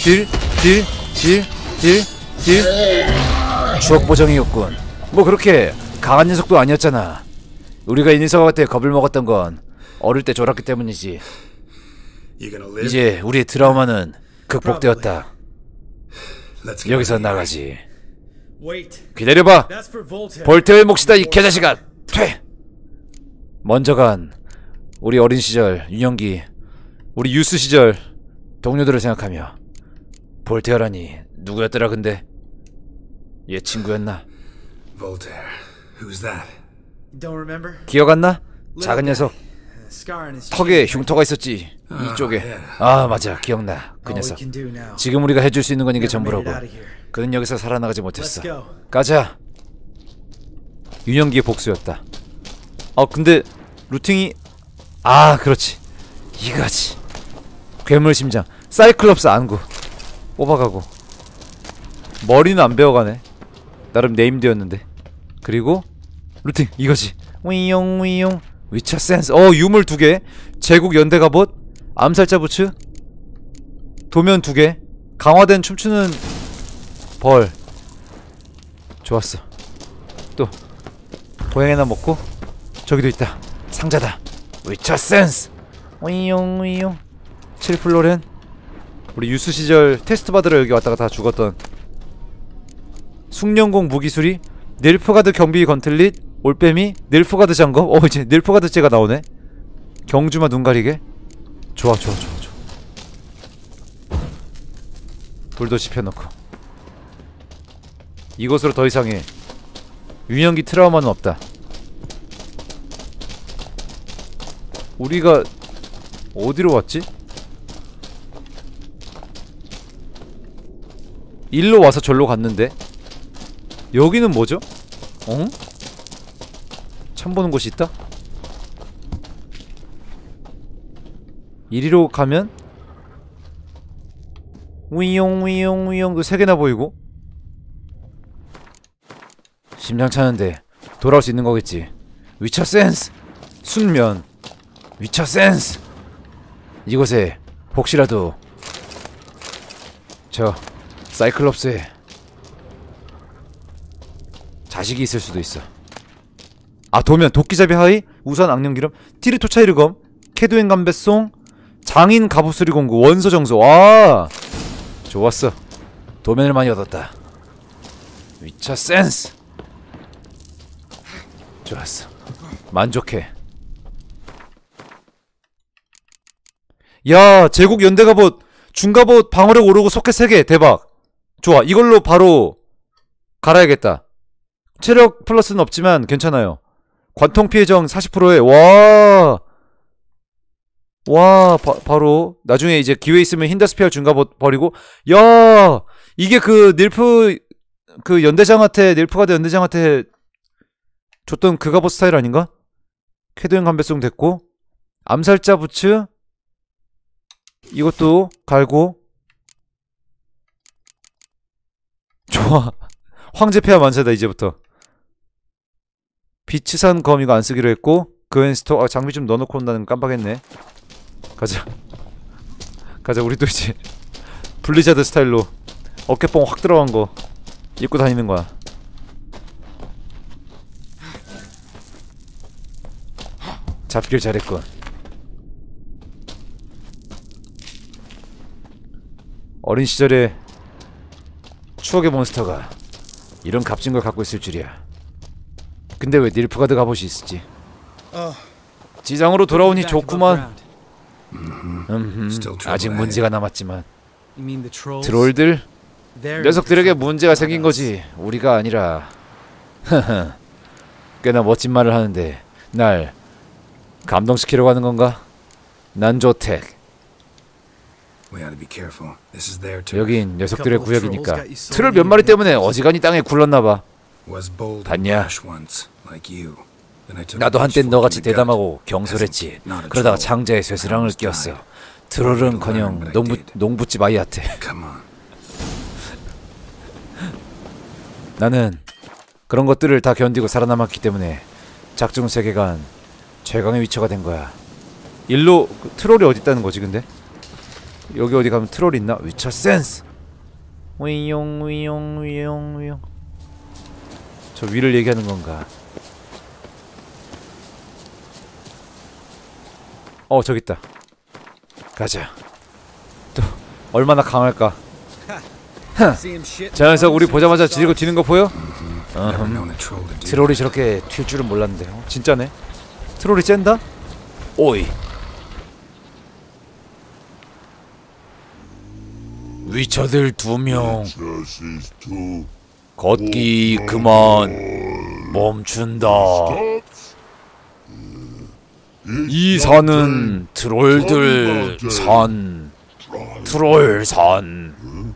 딜. 추억 보정이었군. 뭐 그렇게 강한 녀석도 아니었잖아. 우리가 이 녀석한테 겁을 먹었던 건 어릴 때 졸았기 때문이지. 이제 우리의 트라우마는 극복되었다. 여기서 나가지. 기다려봐. 볼테어의 몫이다 이 개자식아. 퇴. 먼저 간 우리 어린 시절 유년기, 우리 유스 시절 동료들을 생각하며. 볼테어라니 누구였더라 근데? 얘 친구였나? 기억 안 나? 작은 녀석. 턱에 흉터가 있었지. 이쪽에. 아 맞아 기억나. 그 녀석. 지금 우리가 해줄 수 있는 건 이게 전부라고. 그는 여기서 살아나가지 못했어. 가자. 유년기의 복수였다. 근데 루팅이 그렇지. 이거지. 괴물 심장. 사이클롭스 안구. 뽑아가고. 머리는 안 베어가네. 나름 네임드였는데. 그리고 루팅 이거지. 위용 위쳐 센스. 유물 2개. 제국 연대 갑옷. 암살자 부츠. 도면 2개. 강화된 춤추는 벌. 좋았어. 또 고양이나 먹고. 저기도 있다. 상자다. 위쳐 센스. 위용 7플로렌. 우리 유스 시절 테스트 받으러 여기 왔다가 다 죽었던 숙련공 무기수리. 닐프가드 경비 건틀릿. 올빼미. 닐프가드 장검. 이제 닐프가드째가 나오네. 경주마 눈 가리개. 좋아. 불도 지펴놓고. 이것으로 더 이상의 유년기 트라우마는 없다. 우리가 어디로 왔지? 일로 와서 절로 갔는데 여기는 뭐죠? 참 보는 곳이 있다? 이리로 가면 위용 그 3개나 보이고. 심장 차는데 돌아올 수 있는 거겠지. 위쳐 센스. 순면. 위쳐 센스. 이곳에 혹시라도 저 사이클롭스에 자식이 있을 수도 있어. 도면 도끼잡이 하이. 우선 악령기름. 티르토차이르검. 캐두엔 감배송. 장인 갑옷수리 공구. 원소 정소. 와 좋았어. 도면을 많이 얻었다. 위쳐 센스. 좋았어. 만족해. 야 제국 연대 갑옷. 중갑옷 방어력 오르고 소켓 3개. 대박. 좋아. 이걸로 바로 갈아야겠다. 체력 플러스는 없지만 괜찮아요. 관통 피해정 40%에 바로 나중에 이제 기회 있으면 힌더스피얼 중갑옷 버리고. 야 이게 그 닐프 그 연대장한테 닐프가드 연대장한테 줬던 그 갑옷 스타일 아닌가? 캐도형 감배송 됐고. 암살자 부츠 이것도 갈고. 좋아. 황제 폐하 만세다 이제부터. 비치산 검 이거 안쓰기로 했고. 그웬스토 장비 좀 넣어놓고 온다는 거 깜빡했네. 가자. 우리도 이제 블리자드 스타일로 어깨뽕 확 들어간 거 입고 다니는 거야. 잡길 잘했군. 어린 시절에 추억의 몬스터가 이런 값진 걸 갖고 있을 줄이야. 근데 왜 닐프가드 갑옷이 있을지. 지상으로 돌아오니 좋구만. 아직 문제가 남았지만. 트롤들? 녀석들에게 문제가 생긴 거지 우리가 아니라. 꽤나 멋진 말을 하는데 날 감동시키려고 하는 건가? 난 조텍. 여긴 녀석들의 구역이니까. 트롤 몇 마리 때문에 어지간히 땅에 굴렀나봐. 봤냐? 나도 한땐 너같이 대담하고 경솔했지. 그러다가 창자에 쇠스랑을 끼웠어. 트롤은커녕 농부집 아이한테. 나는 그런 것들을 다 견디고 살아남았기 때문에 작중 세계관 최강의 위쳐가 된 거야. 일로 트롤이 어디 있다는 거지 근데? 여기 어디 가면 트롤 있나? 위쳐 센스. 위용 위용 위용 위용. 저 위를 얘기하는 건가? 저기 있다. 가자. 또 얼마나 강할까? 저 녀석 우리 보자마자 지르고 튀는 거 보여? 트롤이 저렇게 튈 줄은 몰랐는데. 진짜네. 트롤이 센다? 오이. 위쳐들 2명. 걷기 그만. 멈춘다. 이 산은 트롤들 산. 트롤 산.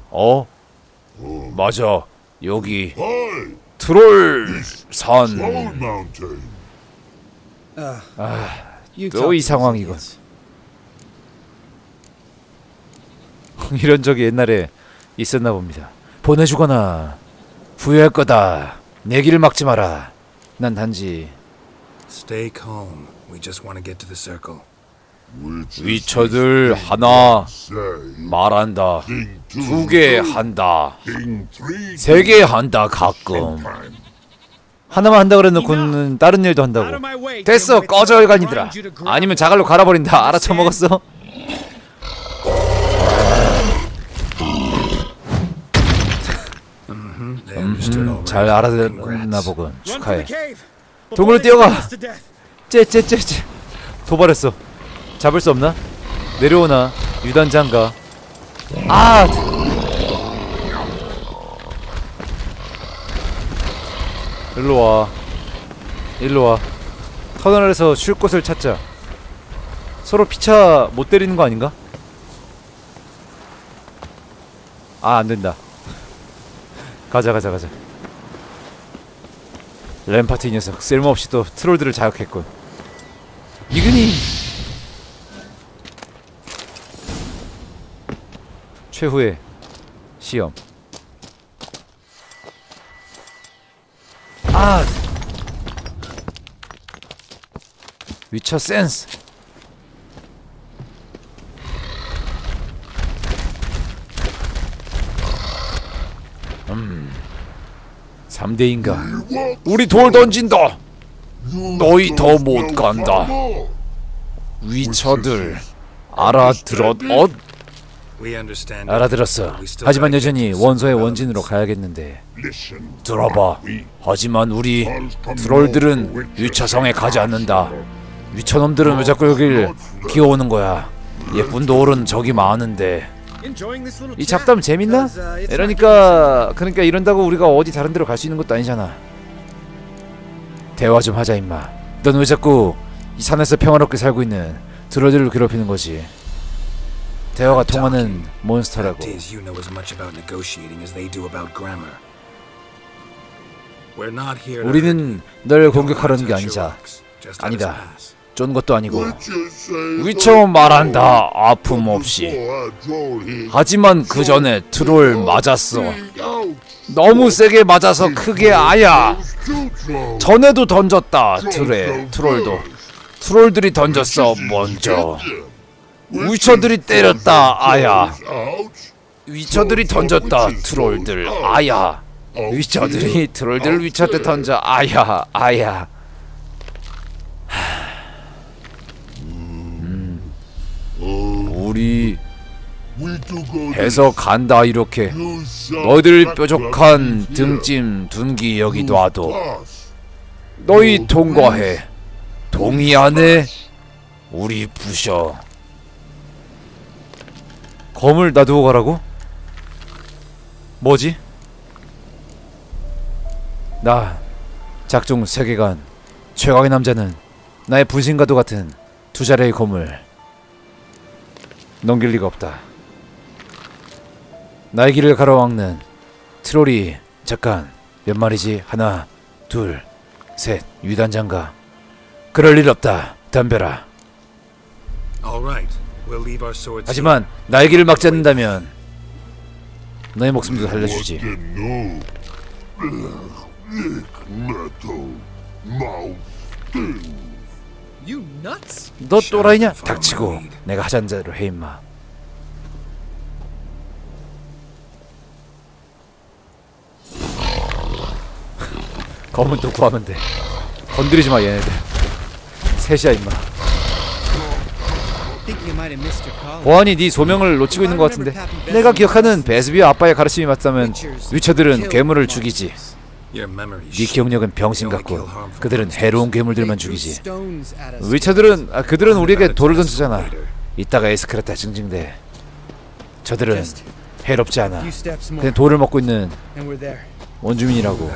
맞아. 여기 트롤 산. 또 이 상황이군. 이런 적이 옛날에 있었나 봅니다. 보내주거나 후회할 거다. 내 길을 막지 마라. 난 단지 Stay calm. We just want to get to the circle. 위쳐들 하나 말한다. 2개 한다. 3개 한다. 가끔 하나만 한다 그래놓고는 다른 일도 한다고. 됐어 꺼져 일간이들아. 아니면 자갈로 갈아버린다. 알아쳐먹었어? 잘 알아듣나 보군. 축하해. 동굴로 뛰어가. 째째째째. 도발했어. 잡을 수 없나? 내려오나? 유단장가. 일로와. 일로와. 터널에서 쉴 곳을 찾자. 서로 피차 못 때리는 거 아닌가? 안된다. 가자. 램파트 이 녀석 쓸모없이 또 트롤들을 자극했군. 이근이 최후의 시험. 위쳐 센스. 3대인가? 우리 돌 던진다. 너희 더 못 간다. 위쳐들 알아들었어. 하지만 여전히 원소의 원진으로 가야겠는데. 들어봐. 하지만 우리 트롤들은 위쳐성에 가지 않는다. 위쳐놈들은 왜 자꾸 여길 기어오는 거야? 예쁜 돌은 저기 많은데. 이 잡담 재밌나? 그러니까 이런다고 우리가 어디 다른 데로 갈 수 있는 것도 아니잖아. 대화 좀 하자 임마. 넌 왜 자꾸 이 산에서 평화롭게 살고 있는 트롤들을 괴롭히는 거지? 대화가 통하는 몬스터라고. 우리는 널 공격하려는 게 아니다. 쫀 것도 아니고. 위쳐 말한다. 아픔 없이. 하지만 그 전에 트롤 맞았어. 너무 세게 맞아서 크게 아야. 전에도 던졌다. 트롤도. 트롤들이 던졌어 먼저. 위쳐들이 때렸다. 아야. 위쳐들이 던졌다. 트롤들. 아야. 위쳐들이 트롤들 위쳐한테 던져. 아야. 우리 해서 간다. 이렇게 너희들 뾰족한 등짐 둔기 여기 놔둬. 너희 통과해. 동의하네? 우리 부셔. 검을 놔두고 가라고? 뭐지? 나 작중 세계관 최강의 남자는 나의 분신과도 같은 2자리의 검을 넘길 리가 없다. 나의 길을 가로막는 트롤이 잠깐 몇 마리지? 하나, 둘, 셋. 유단장가. 그럴 일 없다. 덤벼라. 하지만 나의 길을 막지 않는다면 너의 목숨도 살려주지. 너 또라이냐? 닥치고 내가 하자는 대로 해 임마. 검은 또 구하면 돼. 건드리지 마 얘네들. 셋이야 임마. 보안이 네 소명을 놓치고 있는 것 같은데. 내가 기억하는 베스비와 아빠의 가르침이 맞다면 위쳐들은 괴물을 죽이지. 네 기억력은 병신 같고 그들은 해로운 괴물들만 죽이지. 위쳐들은 그들은 우리에게 돌을 던지잖아. 이따가 에스크라타 징징대. 저들은 해롭지 않아. 그냥 돌을 먹고 있는 원주민이라고.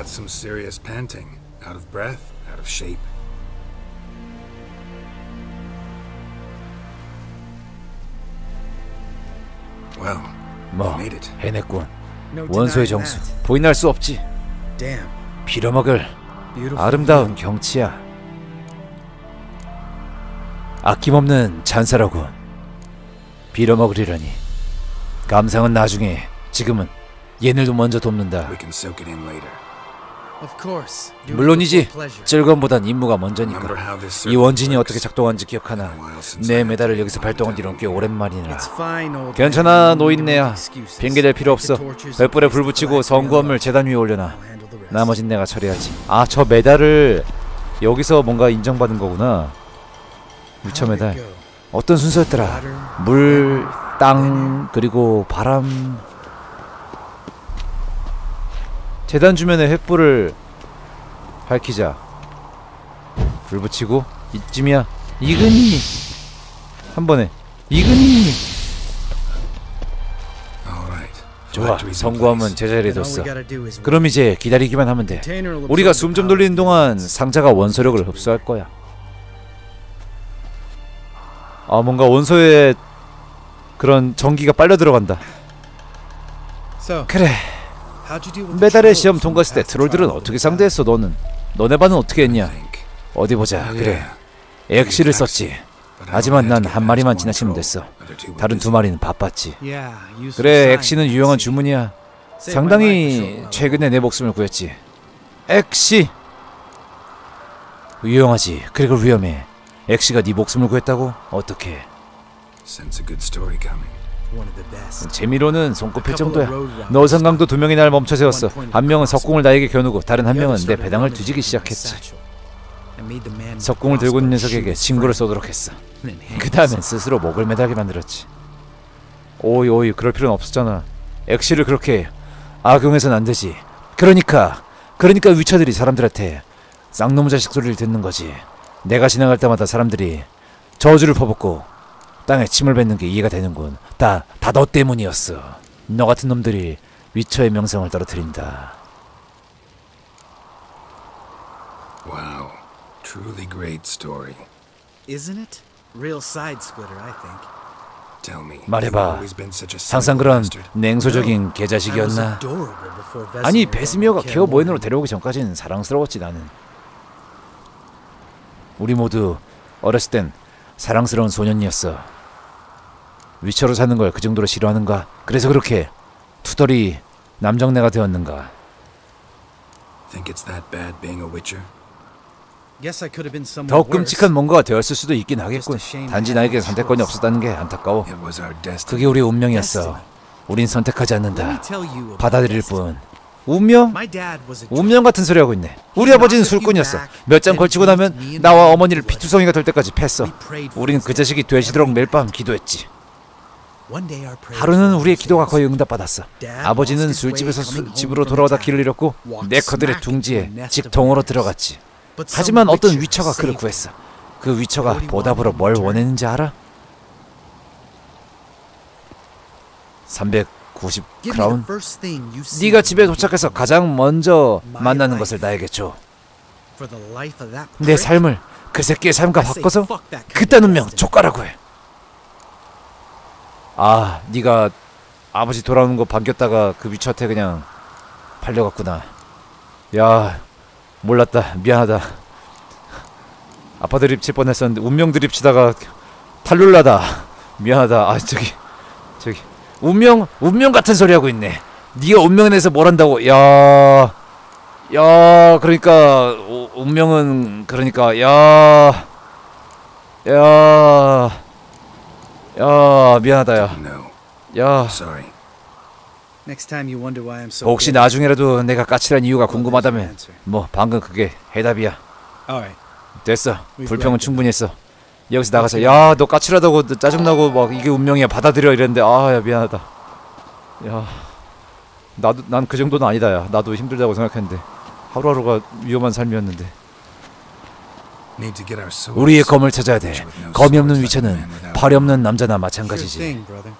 뭐 해냈군. 원소의 정수 부인할 수 없지. 빌어먹을 아름다운 경치야. 아낌없는 찬사라군. 빌어먹으리라니. 감상은 나중에. 지금은 얘네도 먼저 돕는다. 물론이지. 즐거움보단 임무가 먼저니까. 이 원진이 어떻게 작동하는지 기억하나? 내 메달을 여기서 발동한 뒤로는 꽤 오랜만이라. 괜찮아 노인네야. 핑계댈 필요 없어. 횃불에 불 붙이고 성구함을 재단 위에 올려놔. 나머진 내가 처리하지. 아, 저 메달을 여기서 뭔가 인정받은 거구나. 위쳐 메달. 어떤 순서였더라? 물, 땅, 그리고 바람. 재단 주변에 횃불을 밝히자. 불 붙이고. 이쯤이야. 이근이 한 번에. 이근이. 좋아. 성구함은 제자리에 뒀어. 그럼 이제 기다리기만 하면 돼. 우리가 숨 좀 돌리는 동안 상자가 원소력을 흡수할 거야. 아, 뭔가 원소에 그런 전기가 빨려 들어간다. 그래. 메달의 시험 통과했을 때 트롤들은 어떻게 상대했어? 너네 반은 어떻게 했냐? 어디 보자. 그래. 엑시를 썼지. 하지만 난 한 마리만 지나치면 됐어. 다른 두 마리는 바빴지. 그래, 엑시는 유용한 주문이야. 상당히 최근에 내 목숨을 구했지. 엑시. 유용하지. 그리고 위험해. 엑시가 네 목숨을 구했다고? 어떻게? 재미로는 손꼽힐 정도야. 너선강도 두 명이 날 멈춰 세웠어. 한 명은 석궁을 나에게 겨누고 다른 한 명은 내 배당을 뒤지기 시작했지. 석궁을 들고 있는 녀석에게 친구를 쏘도록 했어. 그 다음엔 스스로 목을 매달게 만들었지. 오이 그럴 필요는 없었잖아. 엑시를 그렇게 악용해서는 안 되지. 그러니까 위쳐들이 사람들한테 쌍놈 자식 소리를 듣는 거지. 내가 지나갈 때마다 사람들이 저주를 퍼붓고 땅에 침을 뱉는 게 이해가 되는군. 다 너 때문이었어. 너 같은 놈들이 위쳐의 명성을 떨어뜨린다. Wow, truly great story. Isn't it? Real side splitter, I think. Tell me, 말해봐. 항상 그런 냉소적인 개자식이었나? 아니, 베스미어가 케어 모인으로 데려오기 전까지는 사랑스러웠지. 나는. 우리 모두 어렸을 땐 사랑스러운 소년이었어. 위쳐로 사는 걸 그 정도로 싫어하는가? 그래서 그렇게 투덜이 남정네가 되었는가? Think it's that bad being a witcher? 더 끔찍한 뭔가가 되었을 수도 있긴 하겠군. 단지 나에게 선택권이 없었다는 게 안타까워. 그게 우리의 운명이었어. 우린 선택하지 않는다. 받아들일 뿐. 운명? 운명 같은 소리 하고 있네. 우리 아버지는 술꾼이었어. 몇 장 걸치고 나면 나와 어머니를 피투성이가 될 때까지 팼어. 우린 그 자식이 되시도록 매일 밤 기도했지. 하루는 우리의 기도가 거의 응답받았어. 아버지는 술집에서 집으로 돌아오다 길을 잃었고 네커들의 둥지에 집통으로 들어갔지. 하지만 어떤 위쳐가 그를 구했어. 그 위쳐가 보답으로 뭘 원했는지 알아? 390 크라운? 네가 집에 도착해서 가장 먼저 만나는 것을 나에게 줘. 내 삶을 그 새끼의 삶과 바꿔서 그딴 운명 족가라고 해. 아, 네가 아버지 돌아오는 거 반겼다가 그 위쳐한테 그냥 팔려갔구나. 야, 몰랐다. 미안하다. 아빠 드립 칠 뻔했었는데 운명 드립 치다가 탈룰라다. 미안하다. 아, 저기 운명 같은 소리 하고 있네. 네가 운명에 대해서 뭘 한다고? 야, 그러니까 운명은 그러니까 야, 미안하다. 야, Next time you wonder why I'm so. 혹시 나중에라도 내가 까칠한 이유가 궁금하다면 뭐 방금 그게 해답이야. Alright. 됐어. 불평은 충분히 했어. 여기서 나가서 야 너 까칠하다고 너 짜증나고 막 이게 운명이야 받아들여 이랬는데 아 야 미안하다. 야 나도 난 그 정도는 아니다. 야 나도 힘들다고 생각했는데 하루하루가 위험한 삶이었는데. Need to get our swords. 우리의 검을 찾아야 돼. 검이 없는 위쳐는 팔이 없는 남자나 마찬가지지. Sure thing, brother.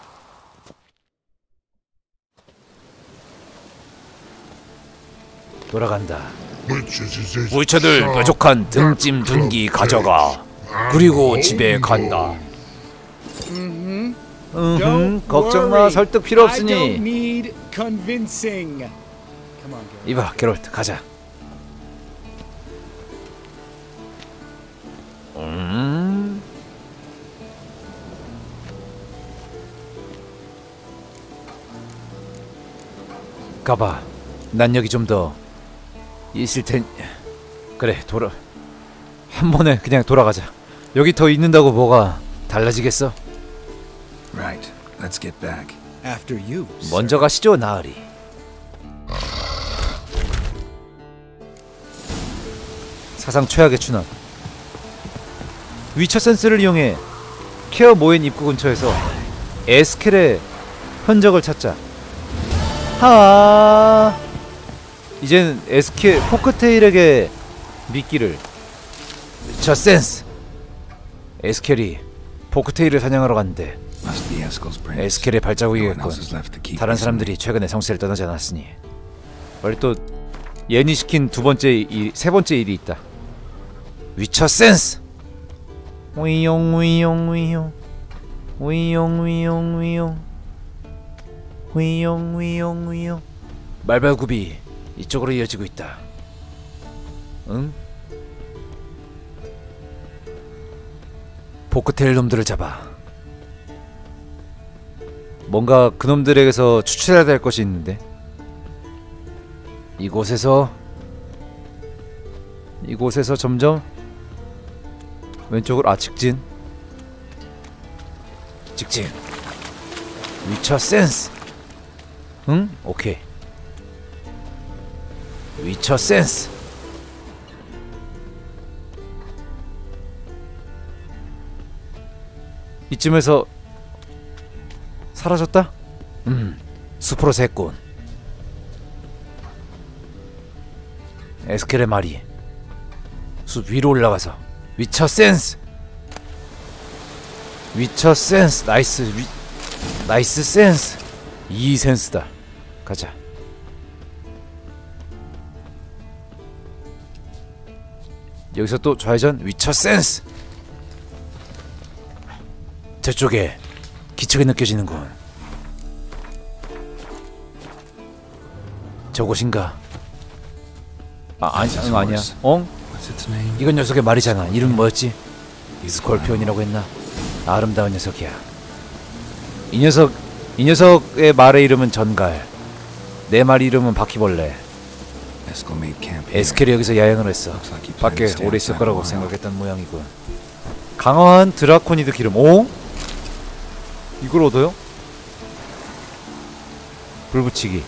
돌아간다. 위쳐들 뾰족한 등짐 둔기 가져가. 그리고 집에 간다. 걱정 마. 설득 필요 I don't 없으니. need convincing. Come on, Gary. 이봐 게롤트 가자. 가봐. 난 여기 좀 더 있을 텐. 그래 돌아. 한 번에 그냥 돌아가자. 여기 더 있는다고 뭐가 달라지겠어? Right. Let's get back. After you. 먼저 가시죠 나으리. 사상 최악의 추나. 위쳐 센스를 이용해 케어 모엔 입구 근처에서 에스켈의 흔적을 찾자. 하. 이젠 에스켈 포크테일에게 미끼를. 위쳐 센스. 에스켈이 포크테일을 사냥하러 갔는데 Must be Eskel's prints. 에스켈의 No one 발자국이겠군. else is left to keep 다른 us 사람들이 최근에 성체를 떠나지 않았으니. 원래 또 옌이 시킨 세 번째 일이 있다. 위쳐 센스. 위용 위용 위용 위용 위용 위용 위용 위용 위용. 말발굽이 이쪽으로 이어지고 있다. 응? 포크테일 놈들을 잡아. 뭔가 그놈들에게서 추출해야 될 것이 있는데. 이곳에서 점점 왼쪽으로 직진. 위쳐 센스. 응? 오케이. 위쳐 센스. 이쯤에서 사라졌다? 숲으로 샜군. 에스켈의 말이 숲 위로 올라가서 위쳐 센스. 위쳐 센스. 나이스 센스. 이 센스다. 가자. 여기서 또 좌회전. 위쳐 센스. 저쪽에 기척이 느껴지는군. 저곳인가? 아니야. 엉? What's its name? 이건 녀석의 말이잖아. 이름 뭐였지? 스콜피온이라고 했나? 아름다운 녀석이야. 이 녀석의 말의 이름은 전갈. 내 말 이름은 바퀴벌레. Eskel made camp here. 에스켈이 여기서 야영을 했어. Looks like he planned 밖에 to stay 오래 있을 outside 거라고 a while. 생각했던 모양이군. 강화한 드라코니드 기름. 오? 이걸 얻어요? 불 붙이기.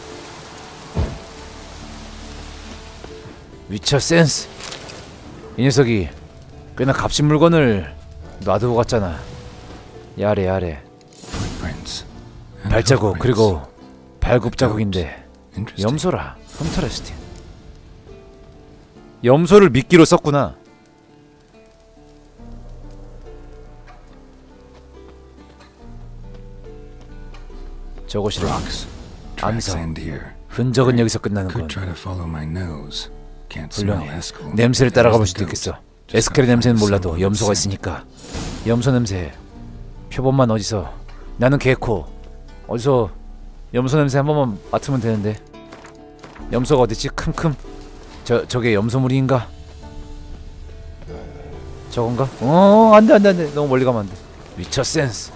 위쳐 센스. 이 녀석이 꽤나 값진 물건을 놔두고 갔잖아. 야래. Footprints. And 발자국 hoofprints. 그리고 발굽 자국인데 Interesting. 염소라. 헌터레스틴. 염소를 미끼로 썼구나. 저곳이래. Rocks. Tracks 암석. end here. 흔적은 여기서 Could 끝나는군. try to follow my nose. Can't smell 훌륭해. Eskel. 냄새를 따라가 볼 There's 수도 the goat. 있겠어. Just 에스켈의 gotta 냄새는 find 몰라도 some 염소가 scent. 있으니까. 염소 냄새. 표본만 어디서? 나는 개코. 어디서 염소 냄새 한 번만 맡으면 되는데. 염소가 어딨지? 큼큼. 저게 염소물인가? 저건가? 안돼. 너무 멀리 가면 안돼. 위쳐 센스.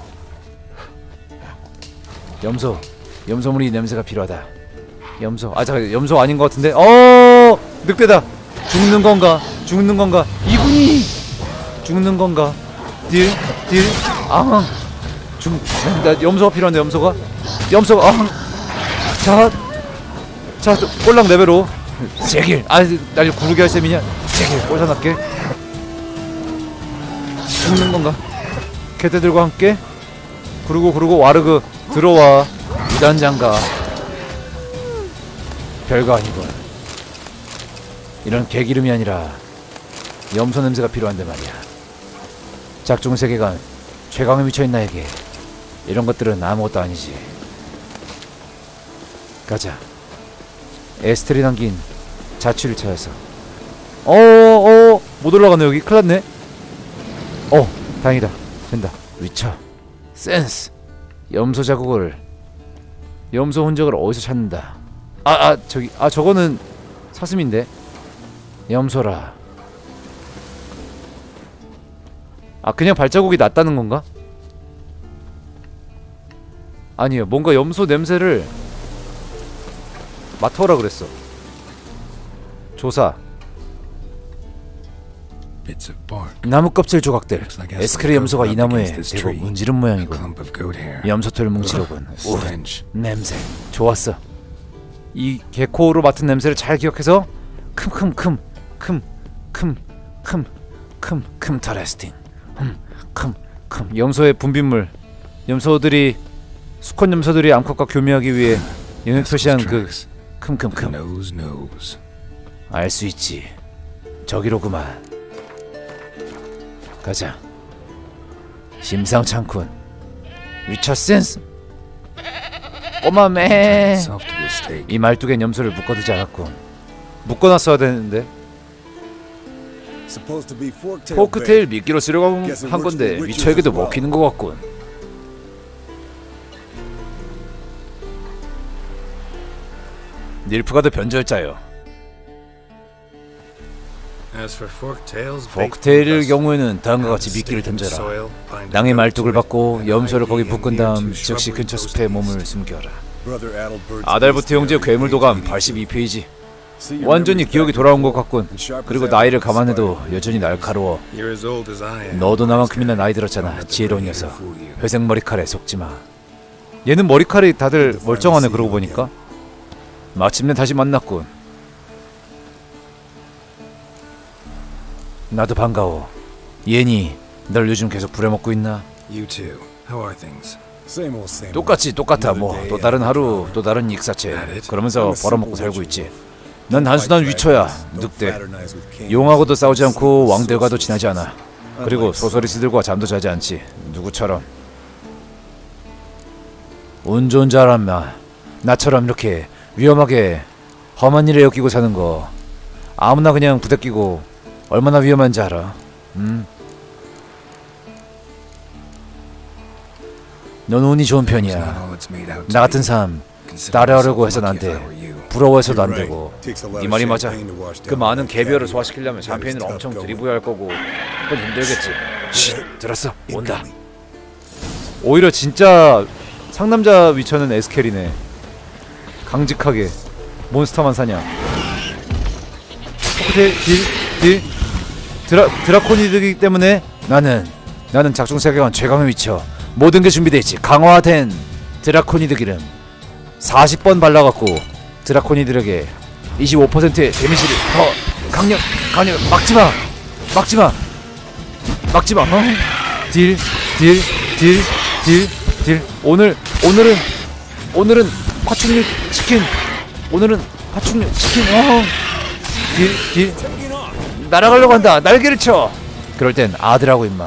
염소물이 냄새가 필요하다. 잠깐 염소 아닌 것 같은데. 늑대다. 죽는 건가? 이분이 죽는 건가? 딜. 나 염소가 필요한데. 염소가 자, 꼴랑 레벨로 제길. 날 구르게 할 셈이냐? 제길 꽂아놨게. 죽는 건가? 개떼들과 함께 구르고 와르그 들어와. 이단장가. 별거 아니군. 이런 개기름이 아니라 염소 냄새가 필요한데 말이야. 작중 세계관 최강에 미쳐있는 나에게 이런 것들은 아무것도 아니지. 가자. 에스텔이 남긴 자취를 찾아서. 못 올라가네. 여기 큰일났네. 다행이다. 된다. 위쳐 센스. 염소 자국을, 염소 흔적을 어디서 찾는다. 저거는 사슴인데. 염소라. 그냥 발자국이 났다는 건가? 아니요, 뭔가 염소 냄새를 맡아오라 그랬어. 조사. 나무 껍질 조각들. 에스크리 염소가 이 나무에 대고 문지른 모양이군. 염소털 뭉치로군. 냄새 좋았어. 이 개코로 맡은 냄새를 잘 기억해서 터레스팅. 염소의 분비물. 염소들이, 수컷 염소들이 암컷과 교미하기 위해 영역 표시한 그 알 수 있지. 저기로구만. 가자. 심상찮군. 위쳐 센스. 꼬마매. 이 말뚝엔 염소를 묶어두지 않았군. 묶어놨어야 되는데. 포크테일 미끼로 쓰려고 한 건데 위쳐에게도 먹히는 것 같군. 닐프가드 변절자요. 포크테일의 경우에는 다음과 같이 미끼를 던져라. 낭의 말뚝을 받고 염소를 거기 묶은 다음 즉시 근처 숲에 몸을 숨겨라. 아달부트 형제 괴물도감 82페이지. 완전히 기억이 돌아온 것 같군. 그리고 나이를 감안해도 여전히 날카로워. 너도 나만큼이나 나이 들었잖아. 지혜로운 녀석. 회색 머리칼에 속지마. 얘는 머리칼이 다들 멀쩡하네. 그러고 보니까. 마침내 다시 만났군. 나도 반가워. 얘니, 널 요즘 계속 부려먹고 있나? 똑같아. 뭐 또 다른 하루, 또 다른 익사체. 그러면서 벌어먹고 살고 있지. 난 단순한 위쳐야. 늑대. 용하고도 싸우지 않고 왕들과도 친하지 않아. 그리고 소서리스들과 잠도 자지 않지. 누구처럼. 운 좋은 자라마. 나처럼 이렇게 위험하게 험한 일에 엮이고 사는 거 아무나 그냥 부대끼고 얼마나 위험한지 알아? 넌 운이 좋은 편이야. 나 같은 사람 따라하려고 해서는 안 돼. 부러워해서도 안 되고. 네 말이 맞아. 그 많은 개별을 소화시키려면 샴페인을 엄청 들이부어야 할 거고 그건 힘들겠지. 쉿, 들었어. 온다. 오히려 진짜 상남자 위쳐는 에스켈이네. 강직하게 몬스터만 사냐. 딜 드라코니드이기 때문에 나는 작중세계관 최강의 위쳐. 모든 게 준비돼 있지. 강화된 드라코니드 기름 40번 발라갖고 드라코니들에게 25%의 데미지를 더 강력 막지마. 딜. 오늘은 파충류 치킨. 딜. 날아가려고 한다. 날개를 쳐. 그럴 땐 아드라고 임마.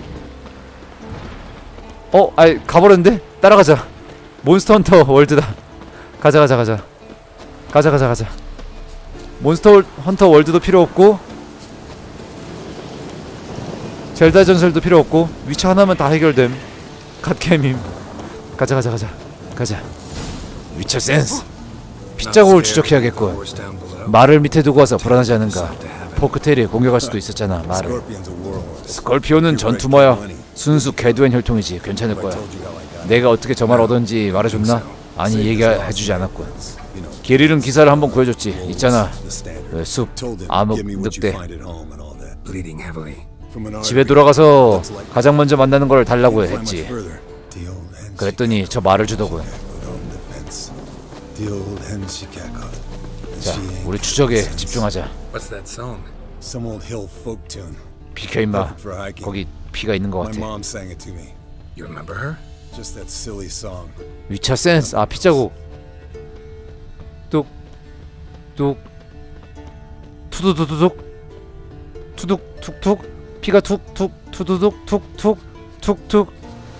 가버렸는데? 따라가자. 몬스터 헌터 월드다. 가자. 몬스터 헌터 월드도 필요 없고 젤다 전설도 필요 없고 위쳐 하나면 다 해결됨. 갓개밈. 가자. 위쳐 센스. 핏자국을 추적해야겠군. 말을 밑에 두고 와서 불안하지 않은가. 포크테일이 공격할 수도 있었잖아. 말을. 스콜피오는 전투머야. 순수 개두엔 혈통이지. 괜찮을 거야. 내가 어떻게 저 말 얻었는지 말해줬나? 아니, 얘기해주지 않았군. 길 잃은 기사를 한번 구해줬지. 있잖아, 숲, 암흑, 늑대. 집에 돌아가서 가장 먼저 만나는 걸 달라고 했지. 그랬더니 저 말을 주더군. The old hen she cackled. And 자, she ain't 우리 추적에 sense. 집중하자. What's that song? Some old hill folk tune. 비켜 임마. Perfect for hiking. 거기 피가 있는 것 My 같아. mom sang it to me. You remember her? Just that silly song. 위차 센스. 아 피자국. 뚝뚝 투두두두둑 투둑 툭툭 피가 툭툭 투두둑 툭툭 툭툭.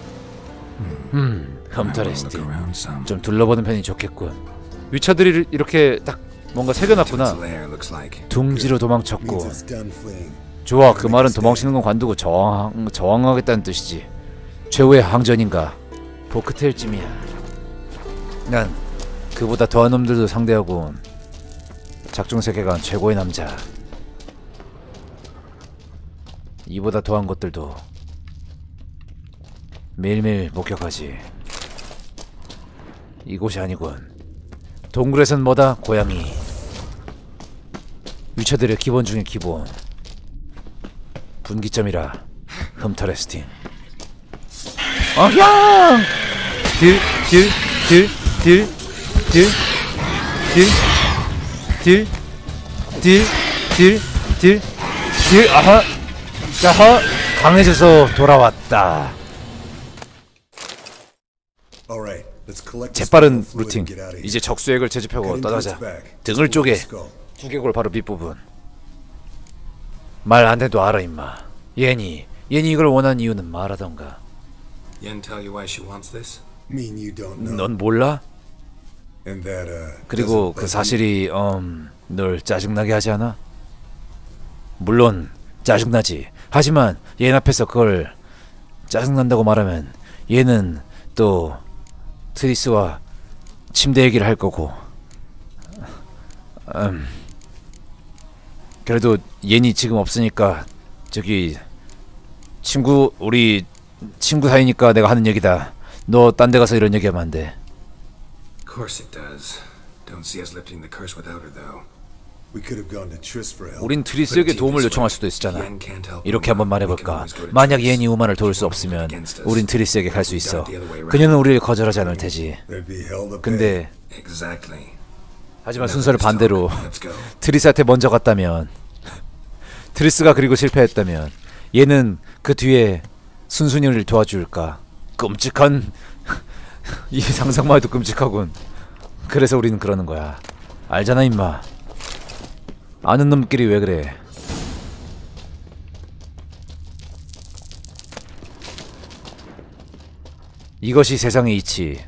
흠터레스팅. 좀 둘러보는 편이 좋겠군. 위차들이 이렇게 딱 뭔가 새겨놨구나. 둥지로 도망쳤고. Means it's done fleeing. 좋아, 그 말은 도망치는 건 관두고 저항하겠다는 뜻이지. 최후의 항전인가 포크테일쯤이야. 난 그보다 더한 놈들도 상대하고 작중 세계관 최고의 남자. 이보다 더한 것들도 매일매일 목격하지. 이곳이 아니군. 동굴에선 뭐다? 고양이. 위쳐들의 기본 중의 기본. 분기점이라 흠터레스팅. 어향! 딜 아하 자하 강해져서 돌아왔다. Alright, let's collect this 재빠른 fluid 루팅. and get out of here. 이제 적수액을 제집하고 Get into 떠나자. its back. 등을 쪼개. Let's go. 두개골 바로 밑부분. 말 안 해도 알아 임마. 얘니 이걸 원한 이유는 말하던가. Yen tell you why she wants this? Mean you don't know. 넌 몰라? And that 그리고 그 사실이 널 짜증나게 하지 않아? 물론 짜증나지. 하지만 얘 앞에서 그걸 짜증난다고 말하면 얘는 또 트리스와 침대 얘기를 할 거고. 그래도 얘니 지금 없으니까 저기 우리 친구 사이니까 내가 하는 얘기다. 너 딴 데 가서 이런 얘기하면 안 돼. Of course it does. Don't see us lifting the curse without her though. We could have gone to Triss for help. 우린 트리스에게 도움을 요청할 수도 있었잖아. 이렇게 한번 말해볼까? 만약 예니 우만을 도울 수 없으면 우린 트리스에게 갈 수 있어. 그녀는 우리를 거절하지 않을 테지. There'd be hell to pay. 근데 Exactly. 하지만 순서를 반대로 트리스한테 먼저 갔다면 트리스가 그리고 실패했다면 얘는 그 뒤에 순순이를 도와줄까? 끔찍한 이 상상만 해도 끔찍하군. 그래서 우리는 그러는 거야. 알잖아 임마. 아는 놈끼리 왜 그래. 이것이 세상의 이치.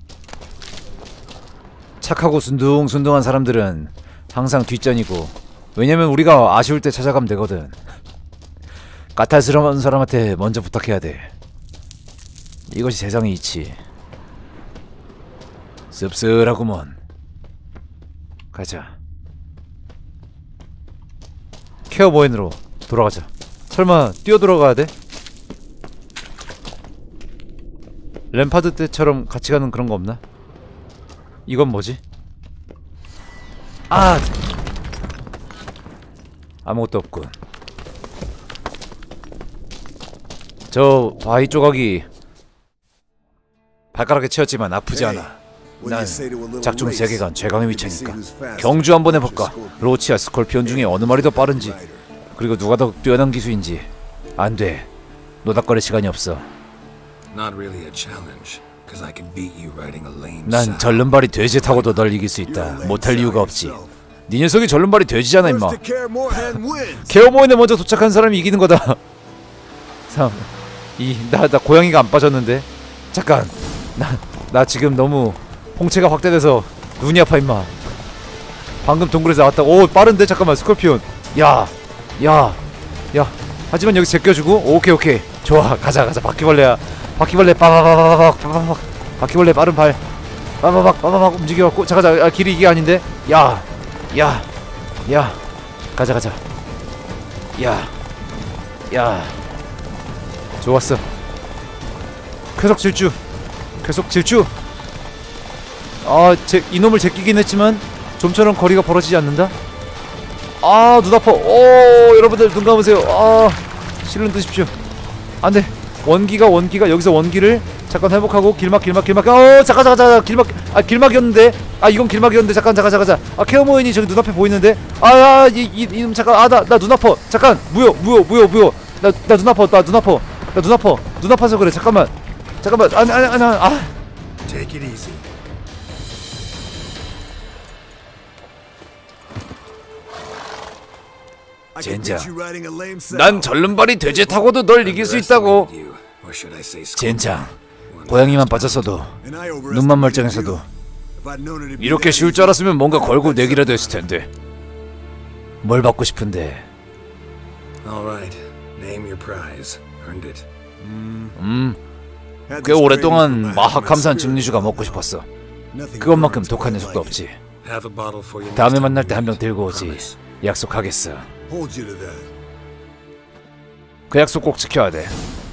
착하고 순둥순둥한 사람들은 항상 뒷전이고, 왜냐면 우리가 아쉬울 때 찾아가면 되거든. 까탈스러운 사람한테 먼저 부탁해야 돼. 이것이 세상의 이치. 씁쓸하구먼. 가자. 케어 모인으로 돌아가자. 설마 뛰어 들어가야 돼? 램파드 때처럼 같이 가는 그런 거 없나? 이건 뭐지? 아! 아무것도 없군. 저 바위 조각이 발가락에 치였지만 아프지 않아. 난 작중 세계관 최강의 위치니까 경주 한번 해볼까? 로치와 스콜피온 중에 어느 말이 더 빠른지, 그리고 누가 더 뛰어난 기수인지. 안 돼. 노닥거릴 시간이 없어. Not really a challenge, because I can beat you riding a lame 난 sow. 절름발이 돼지 타고도 널 이길 수 있다. 못할 이유가 없지. 네 녀석이 절름발이 돼지잖아 임마. 케어 모인에 먼저 도착한 사람이 이기는 거다. 3 2 나 고양이가 안 빠졌는데. 잠깐. 나 지금 너무 홍채가 확대돼서 눈이 아파 임마. 방금 동굴에서 나왔다. 오 빠른데. 잠깐만 스콜피온. 야 하지만 여기 제껴주고. 오케이 좋아. 가자 바퀴벌레야. 바퀴벌레 빠바바바박. 바퀴벌레 빠른 발 빠바박 움직여갖고. 잠깐. 아, 길이 이게 아닌데. 야 가자. 야 좋았어. 쾌속 질주. 아, 이놈을 제끼긴 했지만 좀처럼 거리가 벌어지지 않는다. 아, 눈 아파. 오, 여러분들 눈 감으세요. 아, 실눈 뜨십시오. 안돼. 원기가 여기서 원기를 잠깐 회복하고 길막 잠깐 길막이었는데 이건 길막이었는데 잠깐 아 케어모인이 저기 눈앞에 보이는데 이놈 잠깐 나 눈 아파 잠깐 무효 나 눈 아파서 그래 잠깐만 Take it easy. I can 젠장. get you riding a lame saddle. 난 절름발이 돼지 타고도 널 이길 수 있다고. 젠장 고양이만 빠졌어도 And I 눈만 멀쩡했어도 If I'd known it'd be 이렇게 that 쉬울 줄 알았으면 뭔가 걸고 내기라도 했을 텐데. 뭘 받고 싶은데? All right, name your prize. Earned it. Had 꽤 this 오랫동안 training for my 마하캄산 spirit. 증류주가 먹고 싶었어. Nothing 그것만큼 burns 독한 quite 녀석도 like 없지. it. Have a bottle for you 다음에 next 만날 time 때 한 we 병 meet. 들고 오지. Promise. 약속하겠어. Hold you to that. 그 약속 꼭 지켜야 돼.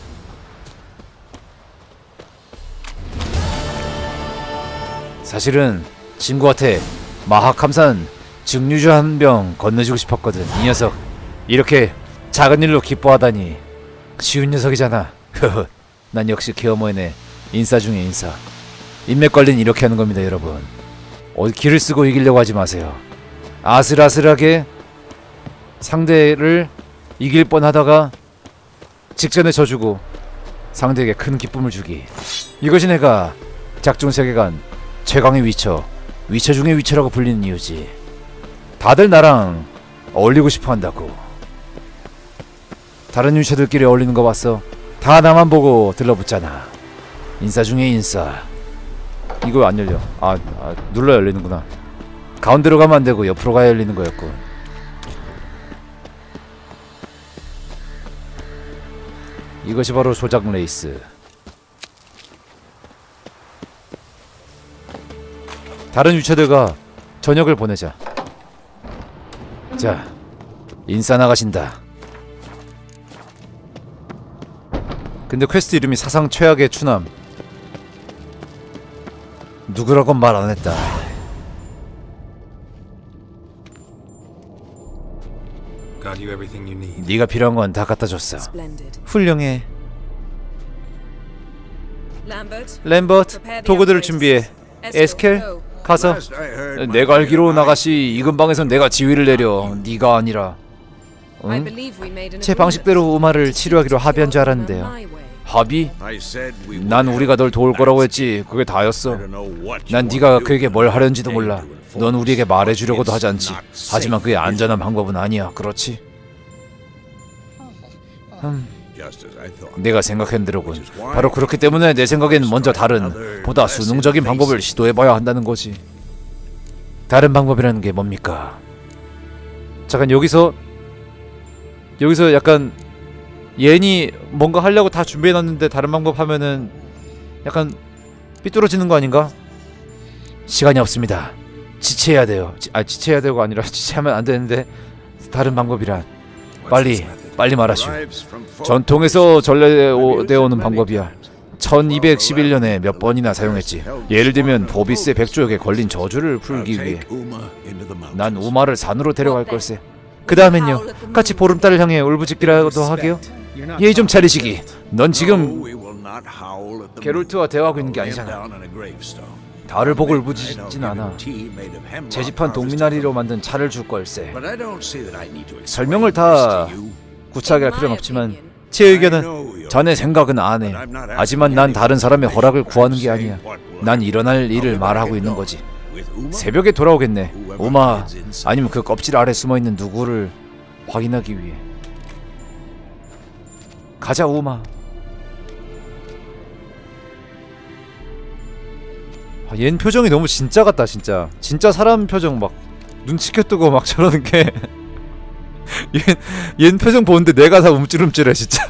사실은 친구한테 마하캄산 증류주 한 병 건네주고 싶었거든. 이 녀석 이렇게 작은 일로 기뻐하다니 쉬운 녀석이잖아. 난 역시 케어모인의 인싸 중에 인싸. 인맥 관리는 이렇게 하는 겁니다, 여러분. 어디 기를 쓰고 이기려고 하지 마세요. 아슬아슬하게 상대를 이길 뻔하다가 직전에 져주고 상대에게 큰 기쁨을 주기. 이것이 내가 작중세계관 최강의 위쳐 중의 위쳐라고 불리는 이유지. 다들 나랑 어울리고 싶어 한다고. 다른 위쳐들끼리 어울리는 거 봤어? 다 나만 보고 들러붙잖아. 인싸 중에 인싸. 이거 안 열려. 눌러야 열리는구나. 가운데로 가면 안 되고 옆으로 가야 열리는 거였군. 이것이 바로 조작 레이스. 다른 유체들과 저녁을 보내자. 자, 인싸 나가신다. 근데 퀘스트 이름이 사상 최악의 추남. 누구라곤 말 안 했다. Got you everything you need. 네가 필요한 건 다 갖다 줬어. Splendid. 훌륭해. Lambert, 램버트, 도구들을 준비해. 에스켈, 가서. Last I heard, 내가 알기로 아가씨 이 근방에선 내가 지휘를 내려. 네가 아니라. I 응? believe we made an 제 agreement. 방식대로 우마를 치료하기로 합의한 줄 알았는데요. My way. 합의? I said we 난 우리가 널 도울 거라고 했지. 그게 다였어. 난 네가 그에게 뭘 하려는지도 몰라. 넌 우리에게 말해주려고도 하지 않지. 하지만 그게 안전한 방법은 아니야. 그렇지? 내가 생각한 대로군. 바로 그렇기 때문에 내 생각엔 먼저 다른, 보다 수능적인 방법을 시도해봐야 한다는 거지. 다른 방법이라는 게 뭡니까? 잠깐 여기서 약간 옌이 뭔가 하려고 다 준비해놨는데 다른 방법 하면은 약간 삐뚤어지는 거 아닌가? 시간이 없습니다. 지체해야 돼요. 지체해야 되고가 아니라 지체하면 안 되는데 다른 방법이란 빨리 말하시오. 전통에서 전래되어 오는 방법이야. 1211년에 몇 번이나 사용했지. 예를 들면 보비스의 백조에게 걸린 저주를 풀기 위해. 난 우마를 산으로 데려갈 걸세. 그 다음엔요, 같이 보름달을 향해 울부짖기라도 하게요. 예의 좀 차리시기. 넌 지금 게롤트와 대화하고 있는 게 아니잖아. 달을 보고 울부짖진 않아. 제집한 동미나리로 만든 차를 줄 걸세. 설명을 다 구차하게 할 필요는 없지만 제 의견은, 자네 생각은 안 해. 하지만 난 다른 사람의 허락을 구하는 게 아니야. 난 일어날 일을 말하고 있는 거지. 새벽에 돌아오겠네. 우마 아니면 그 껍질 아래 숨어있는 누구를 확인하기 위해. 가자 우마. 얜 표정이 너무 진짜 같다. 진짜 사람 표정 막 눈치켜 뜨고 막 저러는 게 얜 표정 보는데 내가 다 움찔움찔해 진짜.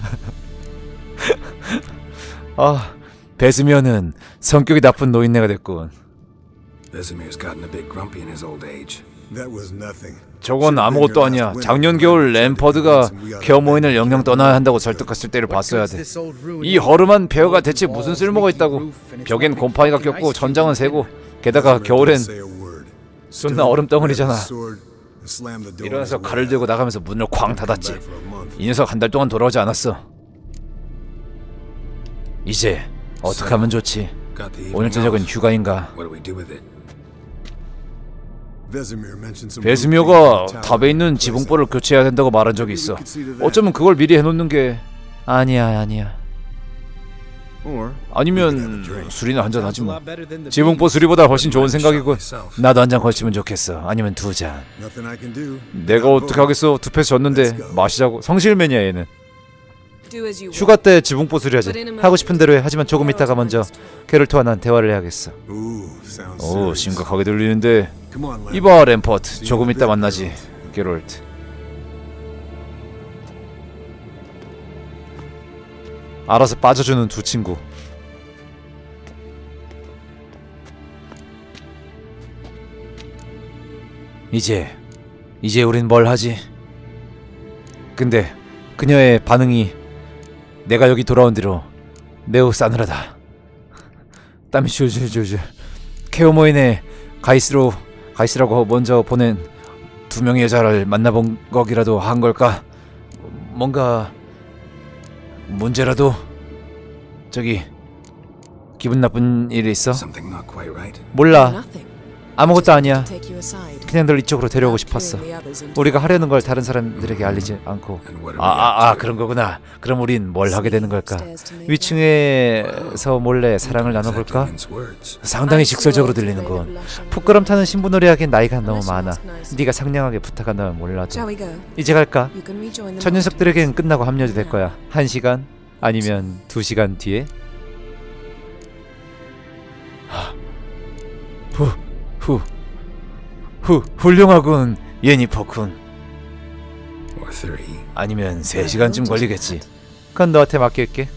베스미어는 성격이 나쁜 노인네가 됐군. Vesemir's gotten a bit grumpy in his old age. That was nothing. 저건 아무것도 아니야. 작년 겨울 램퍼드가 케어모인을 영영 떠나야 한다고 설득했을 때를 봤어야 돼. 이 허름한 폐허가 대체 무슨 쓸모가 있다고. 벽엔 곰팡이가 꼈고 천장은 새고, 게다가 겨울엔 존나 얼음 덩어리잖아. 일어나서 칼을 들고 나가면서 문을 쾅 닫았지. 이 녀석 한 달 동안 돌아오지 않았어. 이제 어떻게 하면 좋지? Got the 오늘 evening 저녁은 off. 휴가인가? What do we do with it? 베스미어가 탑에 있는 지붕볼을 교체해야 된다고 말한 적이 있어. 어쩌면 그걸 미리 해놓는 게... 아니야. 아니면 술이나 한잔 하지 뭐. 지붕볼 수리보다 훨씬 좋은 생각이고. 나도 한 잔 걸치면 좋겠어. 아니면 두 잔. 내가 어떻게 하겠어. 두 패스 졌는데 마시자고. 성실맨이야 얘는. Do as you want. 휴가 때 지붕볼 수리하지. 하고 싶은 대로 해. 하지만 조금 있다가 먼저 게롤트와 난 대화를 해야겠어. 오, 심각하게 들리는데. 이봐 램퍼트, 조금 이따 만나지. 게롤트. 알아서 빠져주는 두 친구. 이제 우린 뭘 하지? 근데 그녀의 반응이 내가 여기 돌아온 뒤로 매우 싸늘하다. 땀이 줄줄줄줄. 케어모인의 가이스라고 먼저 보낸 두 명의 여자를 만나본 거기라도 한 걸까? 뭔가 문제라도? 저기 기분 나쁜 일이 있어? Something not quite right. 몰라. Nothing. 아무것도 아니야. Take you aside. 그냥 널 이쪽으로 데려오고 싶었어. 우리가 하려는 걸 다른 사람들에게 알리지 않고. 그런 거구나. 그럼 우린 뭘 하게 되는 걸까? 위층에서 몰래 사랑을 나눠볼까? 상당히 직설적으로 들리는군. 부끄럼 타는 신부놀이하기엔 나이가 너무 많아. 네가 상냥하게 부탁한다면 몰라도. Shall we go? 이제 갈까? You can rejoin the 첫 녀석들에겐 끝나고 합류도 될 거야. 1시간? 아니면 2시간 뒤에? 훌륭하군, 예니퍼군. Or 3. 아니면 3시간쯤 걸리겠지. 그건 너한테 맡길게.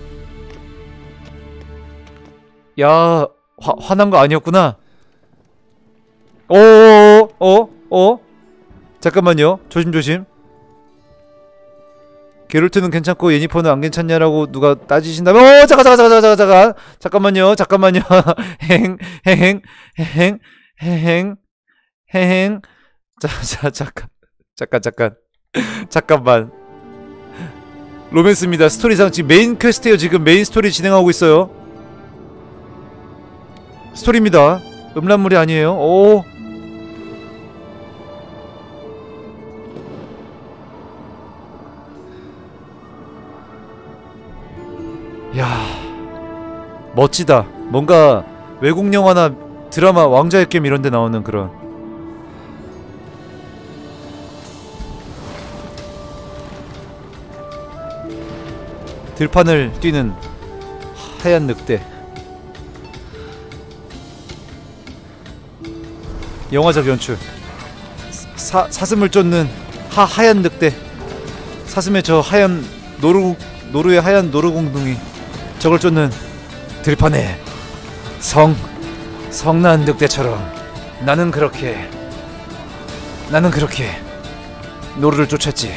야, 화난 거 아니었구나. 잠깐만요. 조심조심. 게롤트는 괜찮고 예니퍼는 안 괜찮냐라고 누가 따지신다면 잠깐만요. 잠깐만. 로맨스입니다. 스토리상 지금 메인 퀘스트예요. 지금 메인 스토리 진행하고 있어요. 스토리입니다. 음란물이 아니에요. 오. 야, 멋지다. 뭔가 외국 영화나 드라마 왕자의 게임 이런 데 나오는 그런. 들판을 뛰는 하얀 늑대. 영화적 연출. 사슴을 쫓는 하얀 늑대. 사슴의 저 하얀 노루의 하얀 노루공둥이. 저걸 쫓는 들판에 성난 늑대처럼 나는 그렇게 노루를 쫓았지.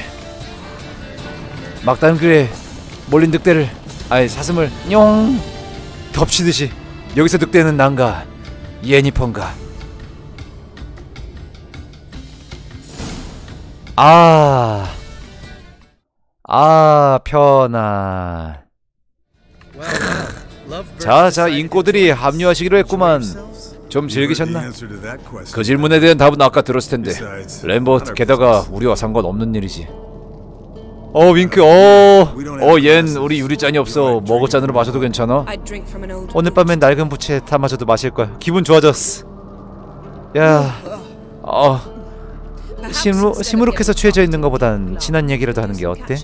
막단길에 몰린 늑대를, 사슴을 뇽 덮치듯이. 여기서 늑대는 난가 예니펀가. 편안. 자, 인꼬들이 합류하시기로 했구만. 좀 즐기셨나? 그 질문에 대한 답은 아까 들었을 텐데. 램버트, 게다가 우리와 상관없는 일이지. 윙크. 얜 우리 유리잔이 없어. 머그잔으로 마셔도 괜찮아? I'd drink from an old 오늘 밤엔 낡은 부채 다 마셔도 마실 거야. 기분 좋아졌어. 야, 시무룩해서 취해져 있는 것보단 친한 얘기라도 하는 게 어때?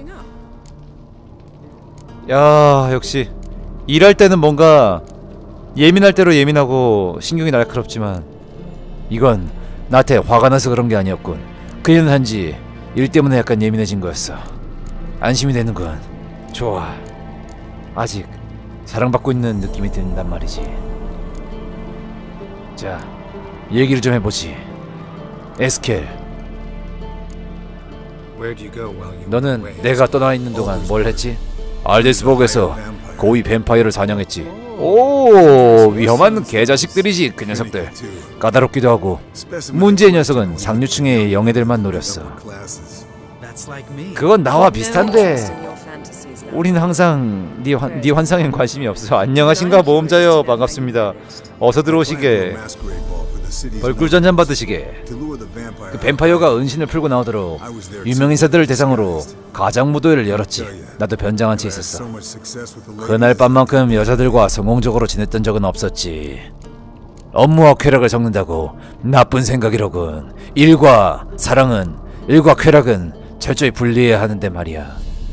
야, 역시 일할 때는 뭔가 예민할 대로 예민하고 신경이 날카롭지만 이건 나한테 화가 나서 그런 게 아니었군. 그녀는 한지 일 때문에 약간 예민해진 거였어. 안심이 되는군. 좋아. 아직 사랑받고 있는 느낌이 든단 말이지. 자, 얘기를 좀 해보지. 에스켈, 너는 내가 떠나 있는 동안 뭘 했지? 알데스버그에서 고위 뱀파이어를 사냥했지. 오, 위험한 개자식들이지 그 녀석들. 까다롭기도 하고. 문제의 녀석은 상류층의 영예들만 노렸어. That's like me. 그건 나와 비슷한데. 우린 항상 네 환상엔 관심이 없어. 안녕하신가 모험자여, 반갑습니다. 어서 들어오시게. 벌꿀 전잔 받으시게. 그 뱀파이어가 은신을 풀고 나오도록 유명인사들을 대상으로 가장 무도회를 열었지. 나도 변장한 채 있었어. 그날 밤만큼 여자들과 성공적으로 지냈던 적은 없었지. 업무와 쾌락을 섞는다고 나쁜 생각이로군. 일과 쾌락은 철저히 분리해야 하는데 말이야.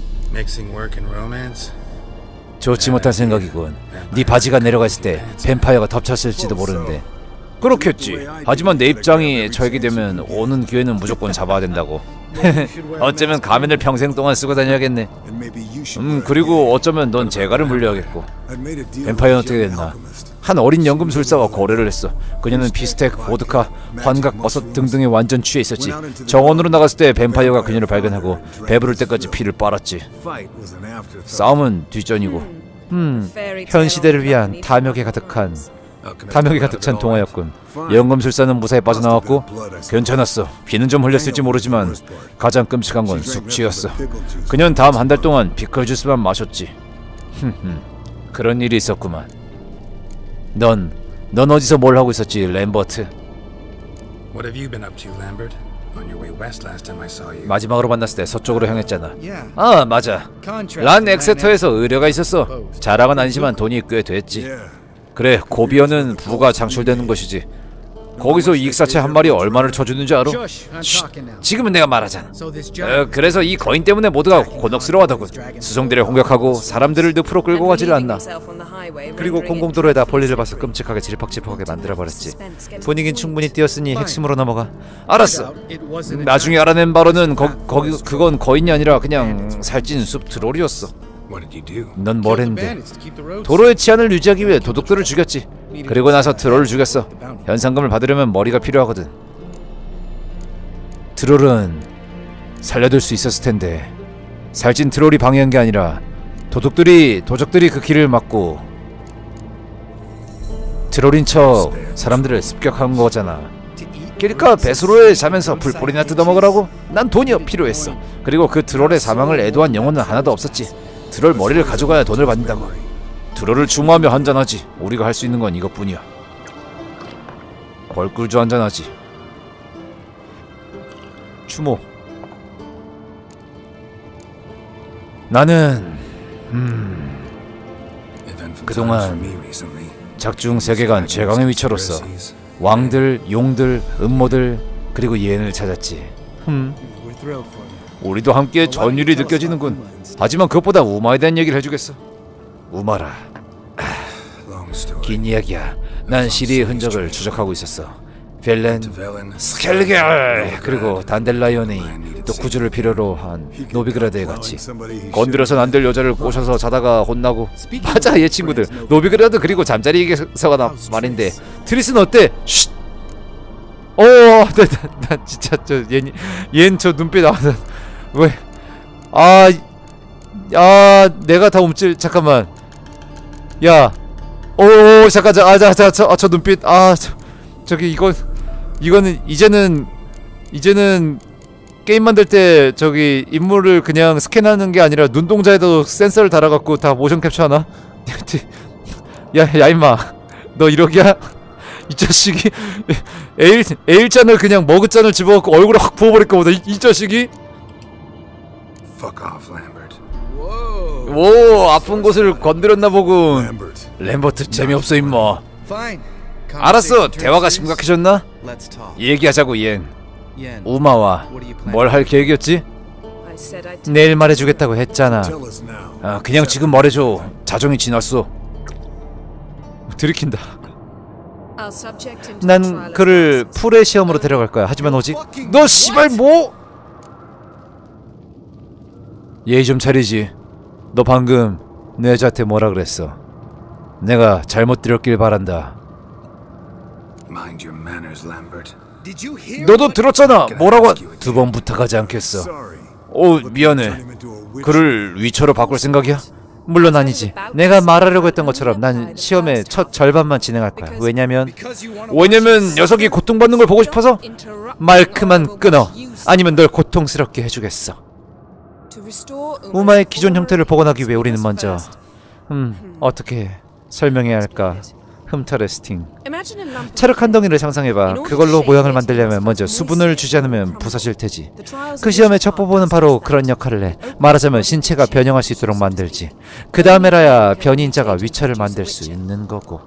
좋지 못한 생각이군. 네 바지가 내려갔을 때 뱀파이어가 덮쳤을지도 모르는데. 그렇겠지. 하지만 내 입장이 저에게 되면 오는 기회는 무조건 잡아야 된다고. 어쩌면 가면을 평생 동안 쓰고 다녀야겠네. 그리고 어쩌면 넌 재갈을 물려야겠고. 뱀파이어는 어떻게 됐나? 한 어린 연금술사와 거래를 했어. 그녀는 비스텍, 보드카, 환각, 버섯 등등에 완전 취해 있었지. 정원으로 나갔을 때 뱀파이어가 그녀를 발견하고 배부를 때까지 피를 빨았지. 싸움은 뒷전이고. 현 시대를 위한 탐욕에 가득 찬 동화였군. 연금술사는 무사히 빠져나왔고 괜찮았어. 피는 좀 흘렸을지 모르지만 가장 끔찍한 건 숙취였어. 그녀는 다음 한 달 동안 피클 주스만 마셨지. 그런 일이 있었구만. 넌 어디서 뭘 하고 있었지, 램버트? 마지막으로 만났을 때 서쪽으로 향했잖아. 아, 맞아. 란 엑세터에서 의뢰가 있었어. 자랑은 아니지만 돈이 꽤 됐지. 그래, 고비어는 부가 창출되는 것이지. 거기서 이익사채 한 마리 얼마를 쳐주는지 알아? 지금은 내가 말하잖아. 그래서 이 거인 때문에 모두가 곤혹스러워하더군. 수송대를 공격하고 사람들을 늪으로 끌고 가지를 않나. 그리고 공공도로에다 볼일을 봐서 끔찍하게 질퍽질퍽하게 만들어버렸지. 분위긴 충분히 띄었으니 핵심으로 넘어가. 알았어. 나중에 알아낸 바로는 그건 거인이 아니라 그냥 살찐 숲 트롤이었어. 넌 뭘 했는데? 도로의 치안을 유지하기 위해 도둑들을 죽였지. 그리고 나서 트롤을 죽였어. 현상금을 받으려면 머리가 필요하거든. 트롤은 살려둘 수 있었을 텐데 살찐 트롤이 방해한 게 아니라 도적들이 그 길을 막고 트롤인 척 사람들을 습격한 거잖아. 그러니까 배수로에 자면서 불poli이나 뜯어먹으라고? 난 돈이 필요했어. 그리고 그 트롤의 사망을 애도한 영혼은 하나도 없었지. 트롤 머리를 가져가야 돈을 받는다고. 트롤을 추모하며 한잔하지. 우리가 할 수 있는 건 이것뿐이야. 벌꿀주 한잔하지. 추모. 나는 그동안 작중 세계관 최강의 위쳐로서 왕들, 용들, 음모들 그리고 예언을 찾았지. 우리도 함께 전율이 느껴지는군. 하지만 그것보다 우마에 대한 얘기를 해주겠어. 우마라. 긴 이야기야. 난 시리의 흔적을 추적하고 있었어. 벨렌, 스켈겔, 그리고 단델라이온이 또 구조를 필요로 한 노비그라드에 갔지. 건드려선 안 될 여자를 꼬셔서 자다가 혼나고. 맞아, 얘 친구들. 노비그라드 그리고 잠자리에서가 나 말인데. 트리스는 어때? 쉿! 나 진짜 얜 저 눈빛 왜? 내가 다 잠깐만. 야, 잠깐, 저 눈빛, 저기 이거는 이제는 게임 만들 때 저기 인물을 그냥 스캔하는 게 아니라 눈동자에도 센서를 달아갖고 다 모션 캡처하나? 야 임마, 너 이러기야? 이 자식이 에일잔을 그냥 머그잔을 집어갖고 얼굴에 확 부어버릴 거보다 이 자식이? 오, 아픈 곳을 건드렸나 보군. 램버트 재미없어 임마. 알았어, 대화가 심각해졌나? 얘기하자고. 옌, 우마와 뭘 할 계획이었지? 내일 말해주겠다고 했잖아. 그냥 지금 말해줘. 자정이 지났어. 들이킨다. 난 그를 풀의 시험으로 데려갈 거야. 하지만 오직 너 씨발 뭐? 예의 좀 차리지. 너 방금 내 여자한테 뭐라 그랬어? 내가 잘못 들었길 바란다. 너도 들었잖아. 뭐라고? 2번 부탁하지 않겠어. 미안해. 그를 위쳐로 바꿀 생각이야? 물론 아니지. 내가 말하려고 했던 것처럼 난 시험의 첫 절반만 진행할 거야. 왜냐면 녀석이 고통받는 걸 보고 싶어서? 말 그만 끊어. 아니면 널 고통스럽게 해주겠어. To restore 우마의 기존 형태를 복원하기 위해 우리는 먼저 어떻게 설명해야 할까? 흠터레스팅. Imagine a lump of 찰흙 한 덩이를 상상해봐. 그걸로 모양을 만들려면 먼저 수분을 주지 않으면 부서질 테지. 그 시험의 첫 부분은 바로 그런 역할을 해. 말하자면 신체가 변형할 수 있도록 만들지. 그 다음에라야 변인자가 위처를 만들 수 있는 거고.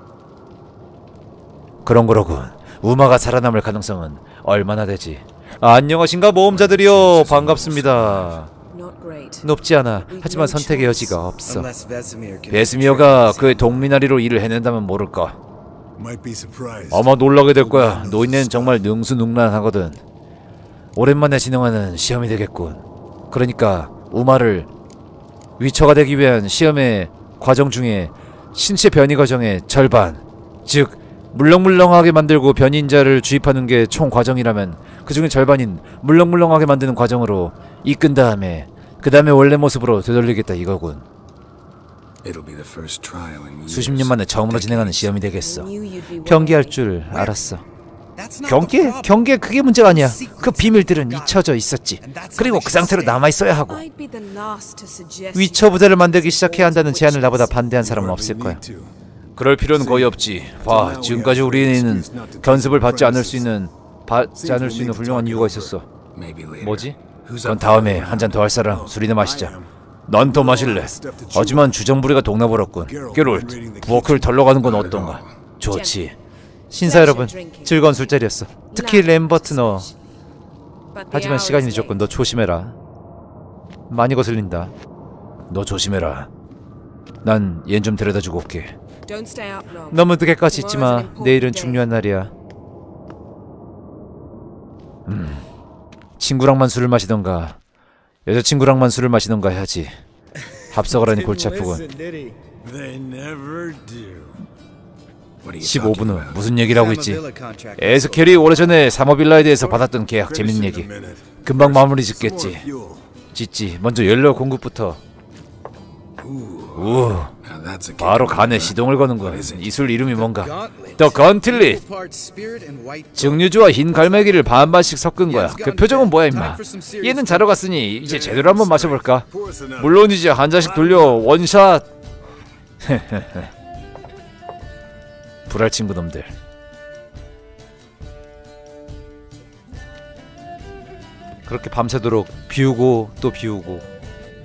그런 거로군. 우마가 살아남을 가능성은 얼마나 되지? 안녕하신가 모험자들이요. 반갑습니다. not great. 높지 않아. 하지만 선택의 여지가 없어. Unless Vesemir can 베스미어가 그의 동미나리로 일을 해낸다면 모를까. Might be surprised. 아마 놀라게 될 거야. 노인네는 정말 능수능란하거든. 오랜만에 진행하는 시험이 되겠군. 그러니까 우마를 위처가 되기 위한 시험의 과정 중에 신체 변이 과정의 절반, 즉 물렁물렁하게 만들고 변인자를 주입하는 게 총 과정이라면 그 중에 절반인 물렁물렁하게 만드는 과정으로 이끈 다음에 그 다음에 원래 모습으로 되돌리겠다 이거군. It'll be the first trial in years. 수십 년 만에 처음으로 진행하는 시험이 되겠어. Knew you'd be 경계할 줄 알았어. That's not 경계? the problem. 경계 그게 문제가 아니야. 그 비밀들은 잊혀져 있었지. 그리고 그 상태로 남아있어야 하고. I'd be the last to suggest 위쳐 부대를 만들기 시작해야 한다는 제안을 나보다 반대한 사람은 없을 거야. 그럴 필요는 거의 없지. 봐, 지금까지 우리는 견습을 받지 않을 수 있는 훌륭한 이유가 있었어. Maybe later. 뭐지? 그건 다음에 한 잔 더 할 사람 술이나 마시자. 넌 더 마실래? 하지만 주정부리가 동나버렸군. 게롤트, 부엌을 털러 가는 건 어떤가? 좋지. 신사 여러분, 즐거운 술자리였어. 특히 램버트 너. but the 하지만 hour 시간이 is 늦었군. late. 너 조심해라. 많이 거슬린다. 너 조심해라. 난 얜 좀 데려다주고 올게. Don't stay up long. 너무 늦게까지 있지마. 내일은 중요한 날이야. 친구랑만 술을 마시던가 여자친구랑만 술을 마시던가 해야지. 합석하라니 골치 아프군. Did he? They never do. What are you 15분 talking 후 about? 무슨 얘기를 하고 있지? Villa contract. 에스켈이 오래전에 사모빌라에 대해서 받았던 계약 재밌는 얘기. 금방 마무리 짓겠지. Fuel. 짓지. 먼저 연료 공급부터. 우, Now that's a 바로 kick in 간에 the 시동을 거는 거야. 이 술 이름이 뭔가? Gauntlet. 더 건틀릿. Parts spirit and white. 증류주와 흰 갈매기를 반반씩 섞은 거야. 그 표정은 뭐야 임마. 얘는 자러 갔으니 이제 제대로 한번 마셔볼까? 물론이지. 한 잔씩 돌려 원샷. 불알 친구 놈들. 그렇게 밤새도록 비우고 또 비우고.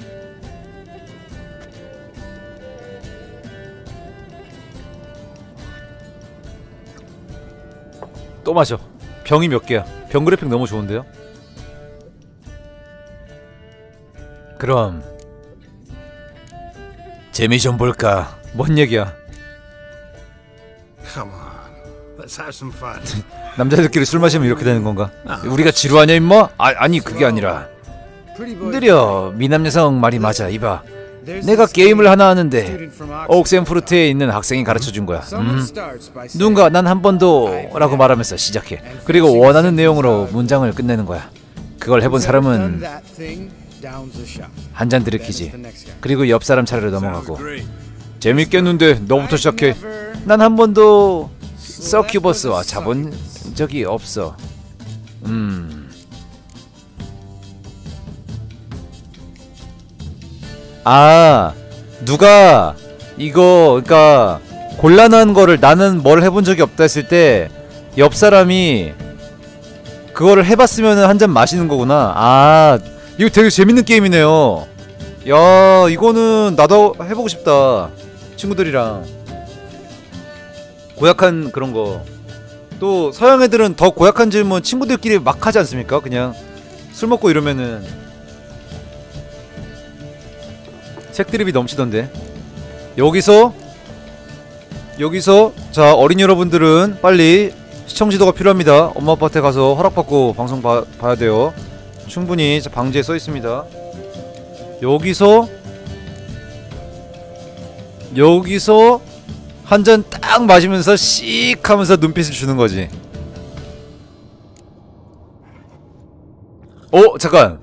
또 마셔. 병이 몇 개야? 병 그래픽 너무 좋은데요? 그럼 재미 좀 볼까? 뭔 얘기야? Come on. Let's have some fun. 남자들끼리 술 마시면 이렇게 되는 건가? 우리가 지루하냐 임마? 아니 그게 아니라 Pretty boy. 느려. 미남 여성 말이 맞아. 이봐. There's 내가 this 게임을 하나 하는데 student from Oxford. 옥센프루트에 있는 학생이 가르쳐준 거야. Someone starts by saying, 누군가 난 한 번도 라고 말하면서 시작해. 그리고 원하는 내용으로 문장을 끝내는 거야. 그걸 해본 "Done 사람은 that thing, downs a shot." 한 잔 Then it's 들이키지. the next guy. 그리고 옆 사람 차례로 넘어가고. Great. 재밌겠는데 너부터 시작해. 난 한 번도 서큐버스와 자본 적이 없어. 아, 누가 이거 그러니까 곤란한 거를 나는 뭘 해본 적이 없다 했을 때 옆 사람이 그거를 해봤으면 한 잔 마시는 거구나. 아, 이거 되게 재밌는 게임이네요. 야, 이거는 나도 해보고 싶다. 친구들이랑 고약한 그런 거. 또 서양 애들은 더 고약한 질문 친구들끼리 막 하지 않습니까? 그냥 술 먹고 이러면은 색드립이 넘치던데. 여기서 자, 어린이 여러분들은 빨리 시청 지도가 필요합니다. 엄마 아빠한테 가서 허락받고 방송 봐야 돼요. 충분히 방지에 써 있습니다. 여기서 한 잔 딱 마시면서 씩 하면서 눈빛을 주는 거지. 잠깐.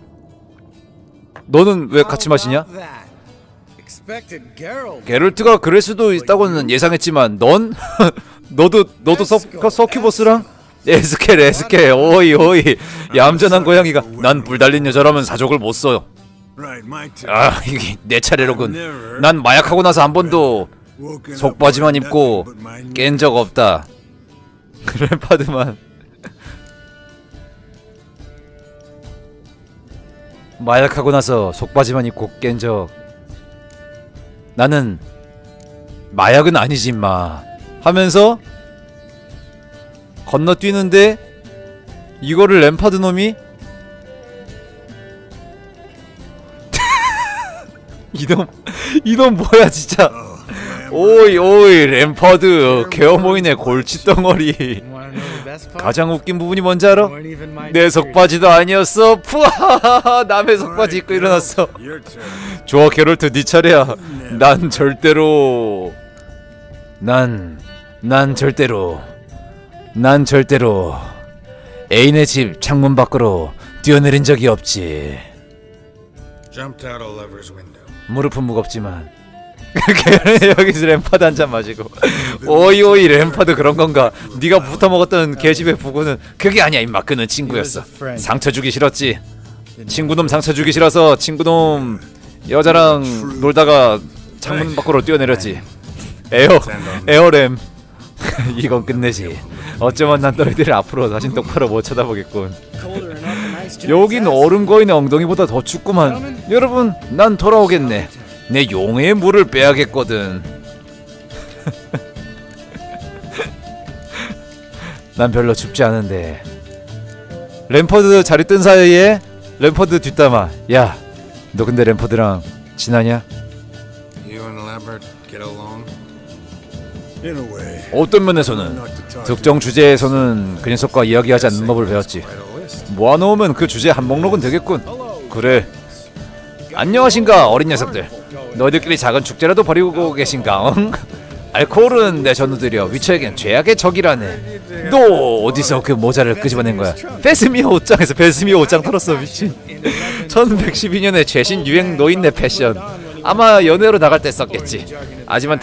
너는 왜 같이 마시냐? How about that? Expected Geralt. 게롤트가 그럴 수도 있다고는 예상했지만 넌? 너도 서큐버스랑? 에스켈 오이 얌전한 고양이가 난 불 달린 여자라면 사족을 못 써. Right, my turn. 아, 이게 내 차례로군. 난 마약하고 나서 한 번도 Woken up 속바지만 wanting 입고 nothing but my 깬 적 없다. 램파드만 마약하고 나서 속바지만 입고 깬 적. 나는 마약은 아니지 임마 하면서 건너뛰는데 이거를 램파드 놈이 이놈 뭐야 진짜. 오이 오이 램파드 개어모이네 골칫덩어리. Wanna know the best part? 가장 웃긴 부분이 뭔지 알아? Weren't even my 내 속바지도 아니었어. 푸하하하 남의 속바지 입고 일어났어. Your turn. 좋아 게롤트 네 차례야. 난 절대로 난 절대로 애인의 집 창문 밖으로 뛰어내린 적이 없지. Jumped out a lover's window. 무릎은 무겁지만 여기서 램파드 한잔 마시고 오이 램파드 그런 건가? 네가 붙어먹었던 계집의 부부는 그게 아니야 임마. 그는 친구였어. 상처 주기 싫었지. 친구놈 상처 주기 싫어서 친구놈 여자랑 놀다가 창문 밖으로 뛰어내렸지. 에어램. 이건 끝내지. 어쩌면 난 너희들 앞으로 다신 똑바로 못 쳐다보겠군. colder enough and nice giant 여긴 size. 얼음 거인의 엉덩이보다 더 춥구만. 여러분 난 돌아오겠네. 내 용의 물을 빼야겠거든. 난 별로 춥지 않은데. 램퍼드 자리 뜬 사이에 램퍼드 뒷담화. 야, 너 근데 램퍼드랑 친하냐? You and Lambert get along? In a way. 어떤 면에서는 특정 주제에서는 그 녀석과 이야기하지 않는 법을 배웠지. Write a list. 모아놓으면 그 주제 한 목록은 되겠군. 그래. 안녕하신가 어린 녀석들. 너희들끼리 작은 축제라도 벌이고 계신가? 응? 알코올은 내 전우들이여 위처에겐 죄악의 적이라네. 너 어디서 그 모자를 끄집어낸 거야? 베스미어 옷장에서 베스미어 옷장 털었어 미친. 1112년에 최신 유행 노인네 패션. 아마 연애로 나갈 때 썼겠지. 하지만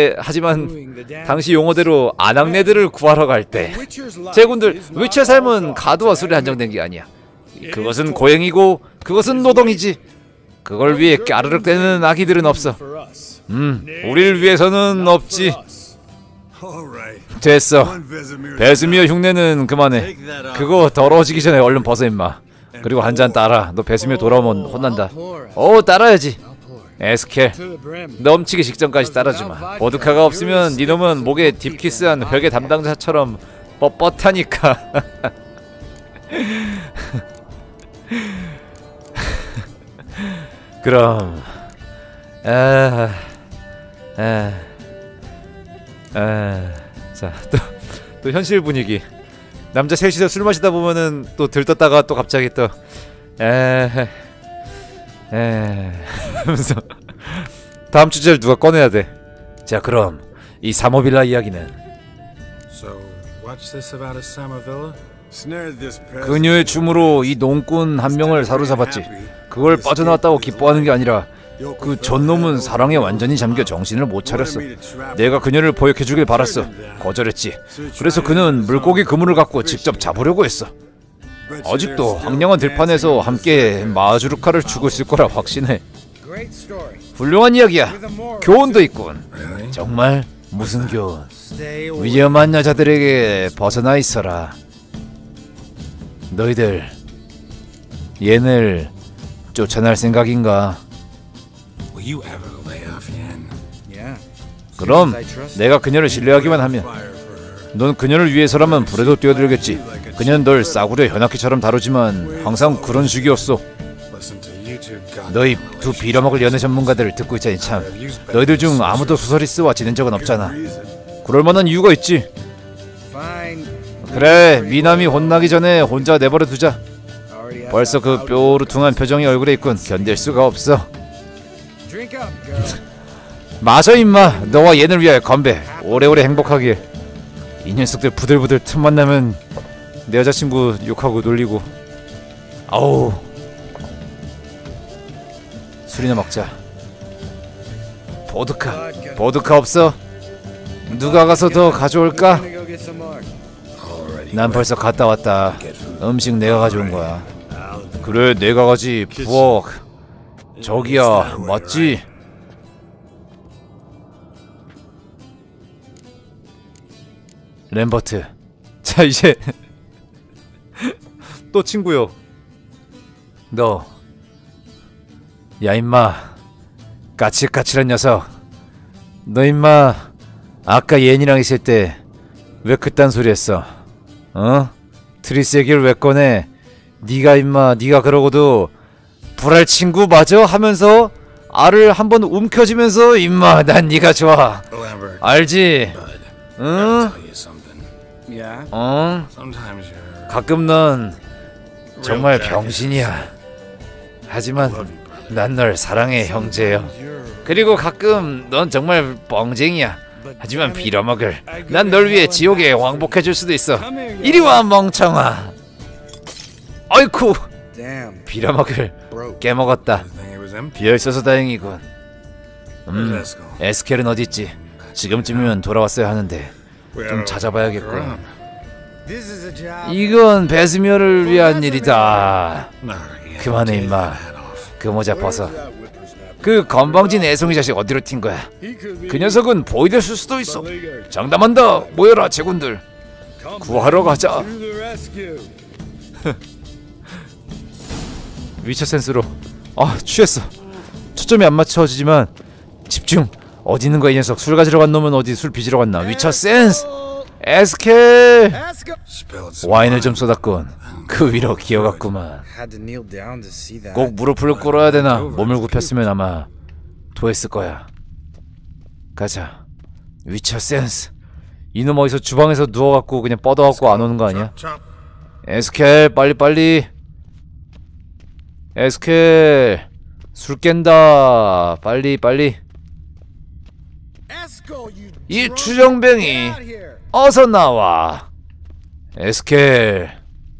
당시 용어대로 아낙네들을 구하러 갈 때. 제군들 위처의 삶은 가두와 술에 한정된 게 아니야. 그것은 고행이고 그것은 노동이지. 그걸 위해 까르륵대는 아기들은 없어. 우리를 위해서는 없지. All right. 됐어. One Vesemir. 베스미어 흉내는 그만해. 그거 더러워지기 전에 얼른 벗어 임마. 그리고 한 잔 따라. 너 베스미어 돌아오면 혼난다. 따라야지. 에스켈 To the brim. 넘치기 직전까지 따라주마. 보드카가 없으면 니놈은 목에 딥키스한 회계 담당자처럼 뻣뻣하니까. 그럼 자, 또 현실 분위기. 남자 셋이서 술 마시다 보면은 또 들떴다가 또 갑자기 또 하면서 다음 주제를 누가 꺼내야 돼. 자, 그럼 이 사모빌라 이야기는 So, what's this about a Samovilla? Snared this peasant. 그녀의 춤으로 이 농꾼 한 명을 사로잡았지. 그걸 빠져나왔다고 기뻐하는 게 아니라 그 전놈은 사랑에 완전히 잠겨 정신을 못 차렸어. 내가 그녀를 보역해주길 바랐어. 거절했지. 그래서 그는 물고기 그물을 갖고 직접 잡으려고 했어. 아직도 황량한 들판에서 함께 마주르카를 주고 있을 거라 확신해. Great story. 훌륭한 이야기야. With a moral. 교훈도 있군. Really? 정말 무슨 교훈? Stay away. 위험한 여자들에게 벗어나 있어라. 너희들 얘를 쫓아날 생각인가? Will you ever lay off Yen? Yeah. 그럼 I trust. 내가 그녀를 신뢰하기만 하면 Fire for her. 넌 그녀를 위해서라면 불에도 뛰어들겠지. 그녀는 널 싸구려 현악기처럼 다루지만 항상 그런 식이었어. Listen to you two goddamn 너희 두 빌어먹을 연애 전문가들을 듣고 있자니 참. 너희들 중 아무도 소설리스와 지낸 적은 없잖아. 그럴 만한 이유가 있지. Fine. 그래, 미남이 혼나기 전에 혼자 내버려 두자. Already have 벌써 그 뾰루퉁한 표정이 얼굴에 있군. 견딜 수가 없어. Drink up, girl. 마셔 임마. 너와 얘를 위하여 건배. 오래오래 행복하길. 이 녀석들 부들부들 틈만 나면 내 여자친구 욕하고 놀리고. 아우. 술이나 먹자. 보드카 없어? 누가 가서 더 가져올까? Gonna go get some more. already. 난 벌써 갔다 왔다. 음식 내가 가져온 거야. 그래, 내가 가지. 부엌. 저기야, 맞지? 램버트. 자, 이제 또 친구요. 너, 야 임마, 까칠까칠한 녀석. 너 임마 아까 예인이랑 있을 때 왜 그딴 소리 했어? 어? 트리스 얘기를 왜 꺼내? 네가 임마, 네가 그러고도 불알 친구 맞아? 하면서 알을 한번 움켜쥐면서 임마 난 네가 좋아. Lambert, 알지? bud, 응? I'll tell you something. Yeah? 어? Sometimes you're 가끔 넌 정말 real jackasses. 병신이야. 하지만 Love you, brother. 난 널 사랑해, 형제여. 그리고 가끔 넌 정말 뻥쟁이야. 하지만 빌어먹을. 난 널 위해 지옥에 왕복해줄 수도 있어. 이리와 멍청아. 아이쿠, Damn. 빌어먹을. Broke. 깨먹었다. The thing it was empty. 비어있어서 다행이군. Where's Eskel? 에스켈은 어딨지? 지금쯤이면 돌아왔어야 하는데 We 좀 oughta 찾아봐야겠군. look her up. This is a job. 이건 베스미어를 위한 일이다. No, yeah, 그만해 take 임마. that off. 그 모자 벗어. 그 건방진 애송이 자식 어디로 튄 거야? 그 녀석은 보이됐을 수도 있어. 장담한다. 모여라 제군들. 구하러 가자. 위쳐 센스로. 아 취했어. 초점이 안 맞춰지지만 집중. 어디 있는 거야 이 녀석? 술 가지러 간 놈은 어디 술 빚으러 갔나? 위쳐 센스. 에스켈. Spilled some 와인을 좀 쏟았군. 그 위로 기어갔구만. Had to kneel down to see that. 꼭 무릎을 꿇어야 되나? 몸을 굽혔으면 아마 토했을 거야. 가자. 위쳐 센스. 이놈 어디서 주방에서 누워갖고 그냥 뻗어갖고 안 오는 거 아니야? chop. 에스켈 빨리빨리. 에스켈 술 깬다. 빨리빨리. Eskel, you 이 drunk. 추정뱅이 Get out here. 어서 나와. 에스켈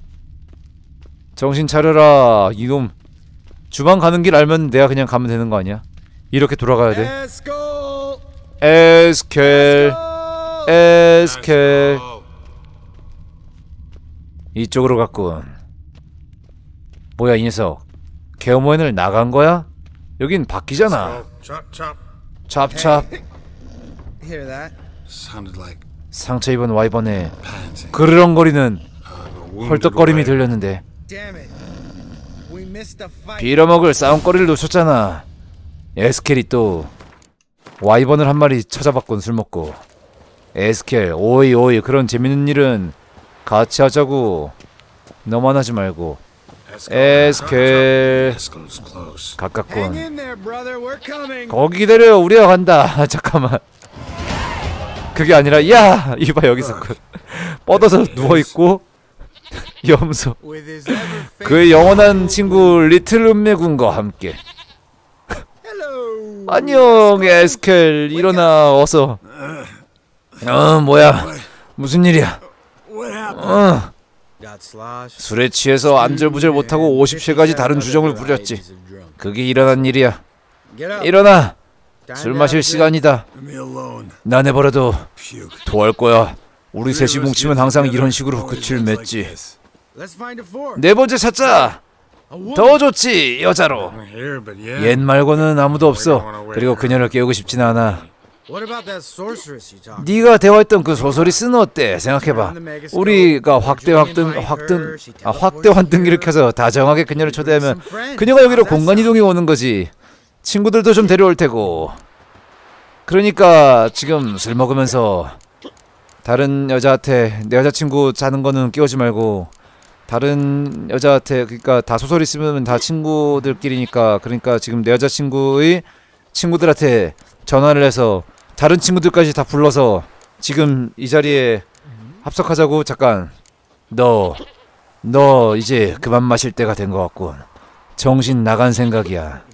정신 차려라. 이놈 주방 가는 길 알면 내가 그냥 가면 되는 거 아니야? 이렇게 돌아가야 돼. Eskel. 에스켈 에스켈 Oh, 이쪽으로 갔군. 뭐야 이 녀석 개어모엔을 나간 거야? 여긴 밖이잖아. chop, chop. 찹찹. Hear that? Sounded like 상처 입은 와이번의 panting. 그르렁거리는 A wounded 헐떡거림이 whale. 들렸는데 Damn it. We missed the fight. 빌어먹을 싸움거리를 놓쳤잖아. 에스켈이 또 와이번을 한 마리 찾아봤군. 술 먹고. 에스켈 오이 오이 그런 재밌는 일은 같이 하자고. 너만 하지 말고. 에스켈 Eskel's close. Hang 가깝군. in there, brother. We're coming. 거기 기다려. 우리가 간다. 잠깐만. 그게 아니라 야 이봐 여기 있었군. 뻗어서 누워있고 염소 With his ever 그의 영원한 친구 리틀 음메군과 함께. Hello. 안녕 에스켈 일어나 어서. 뭐야 무슨 일이야? What happened? Got sloshed. 술에 취해서 안절부절 못하고 50세까지 다른 주정을 부렸지. 그게 일어난 일이야. Get up. 일어나. Time 술 to 마실 have a 시간이다. Leave me alone. 나 내버려도 Puke. 토할 거야. 우리 셋이 뭉치면 항상 이런 식으로 끝을 맺지. good- Let's find a fork. 네 번째 찾자. A woman. 더 좋지 여자로. I'm here, but yeah. 얜 말고는 아무도 없어. 그리고 그녀를 깨우고 싶진 않아. What about that sorceress you talked? 네가 대화했던 그 소설이 쓴 어때? 생각해봐. 우리가 확대 환등기를 켜서 다정하게 그녀를 초대하면 그녀가 여기로 공간 이동이 오는 거지. 친구들도 좀 데려올 테고. 그러니까 지금 술 먹으면서 다른 여자한테 내 여자친구 자는 거는 끼우지 말고 다른 여자한테 그러니까 다 소설 있으면 다 친구들끼리니까 그러니까 지금 내 여자친구의 친구들한테 전화를 해서 다른 친구들까지 다 불러서 지금 이 자리에 합석하자고. 잠깐 너 이제 그만 마실 때가 된 것 같군. 정신 나간 생각이야.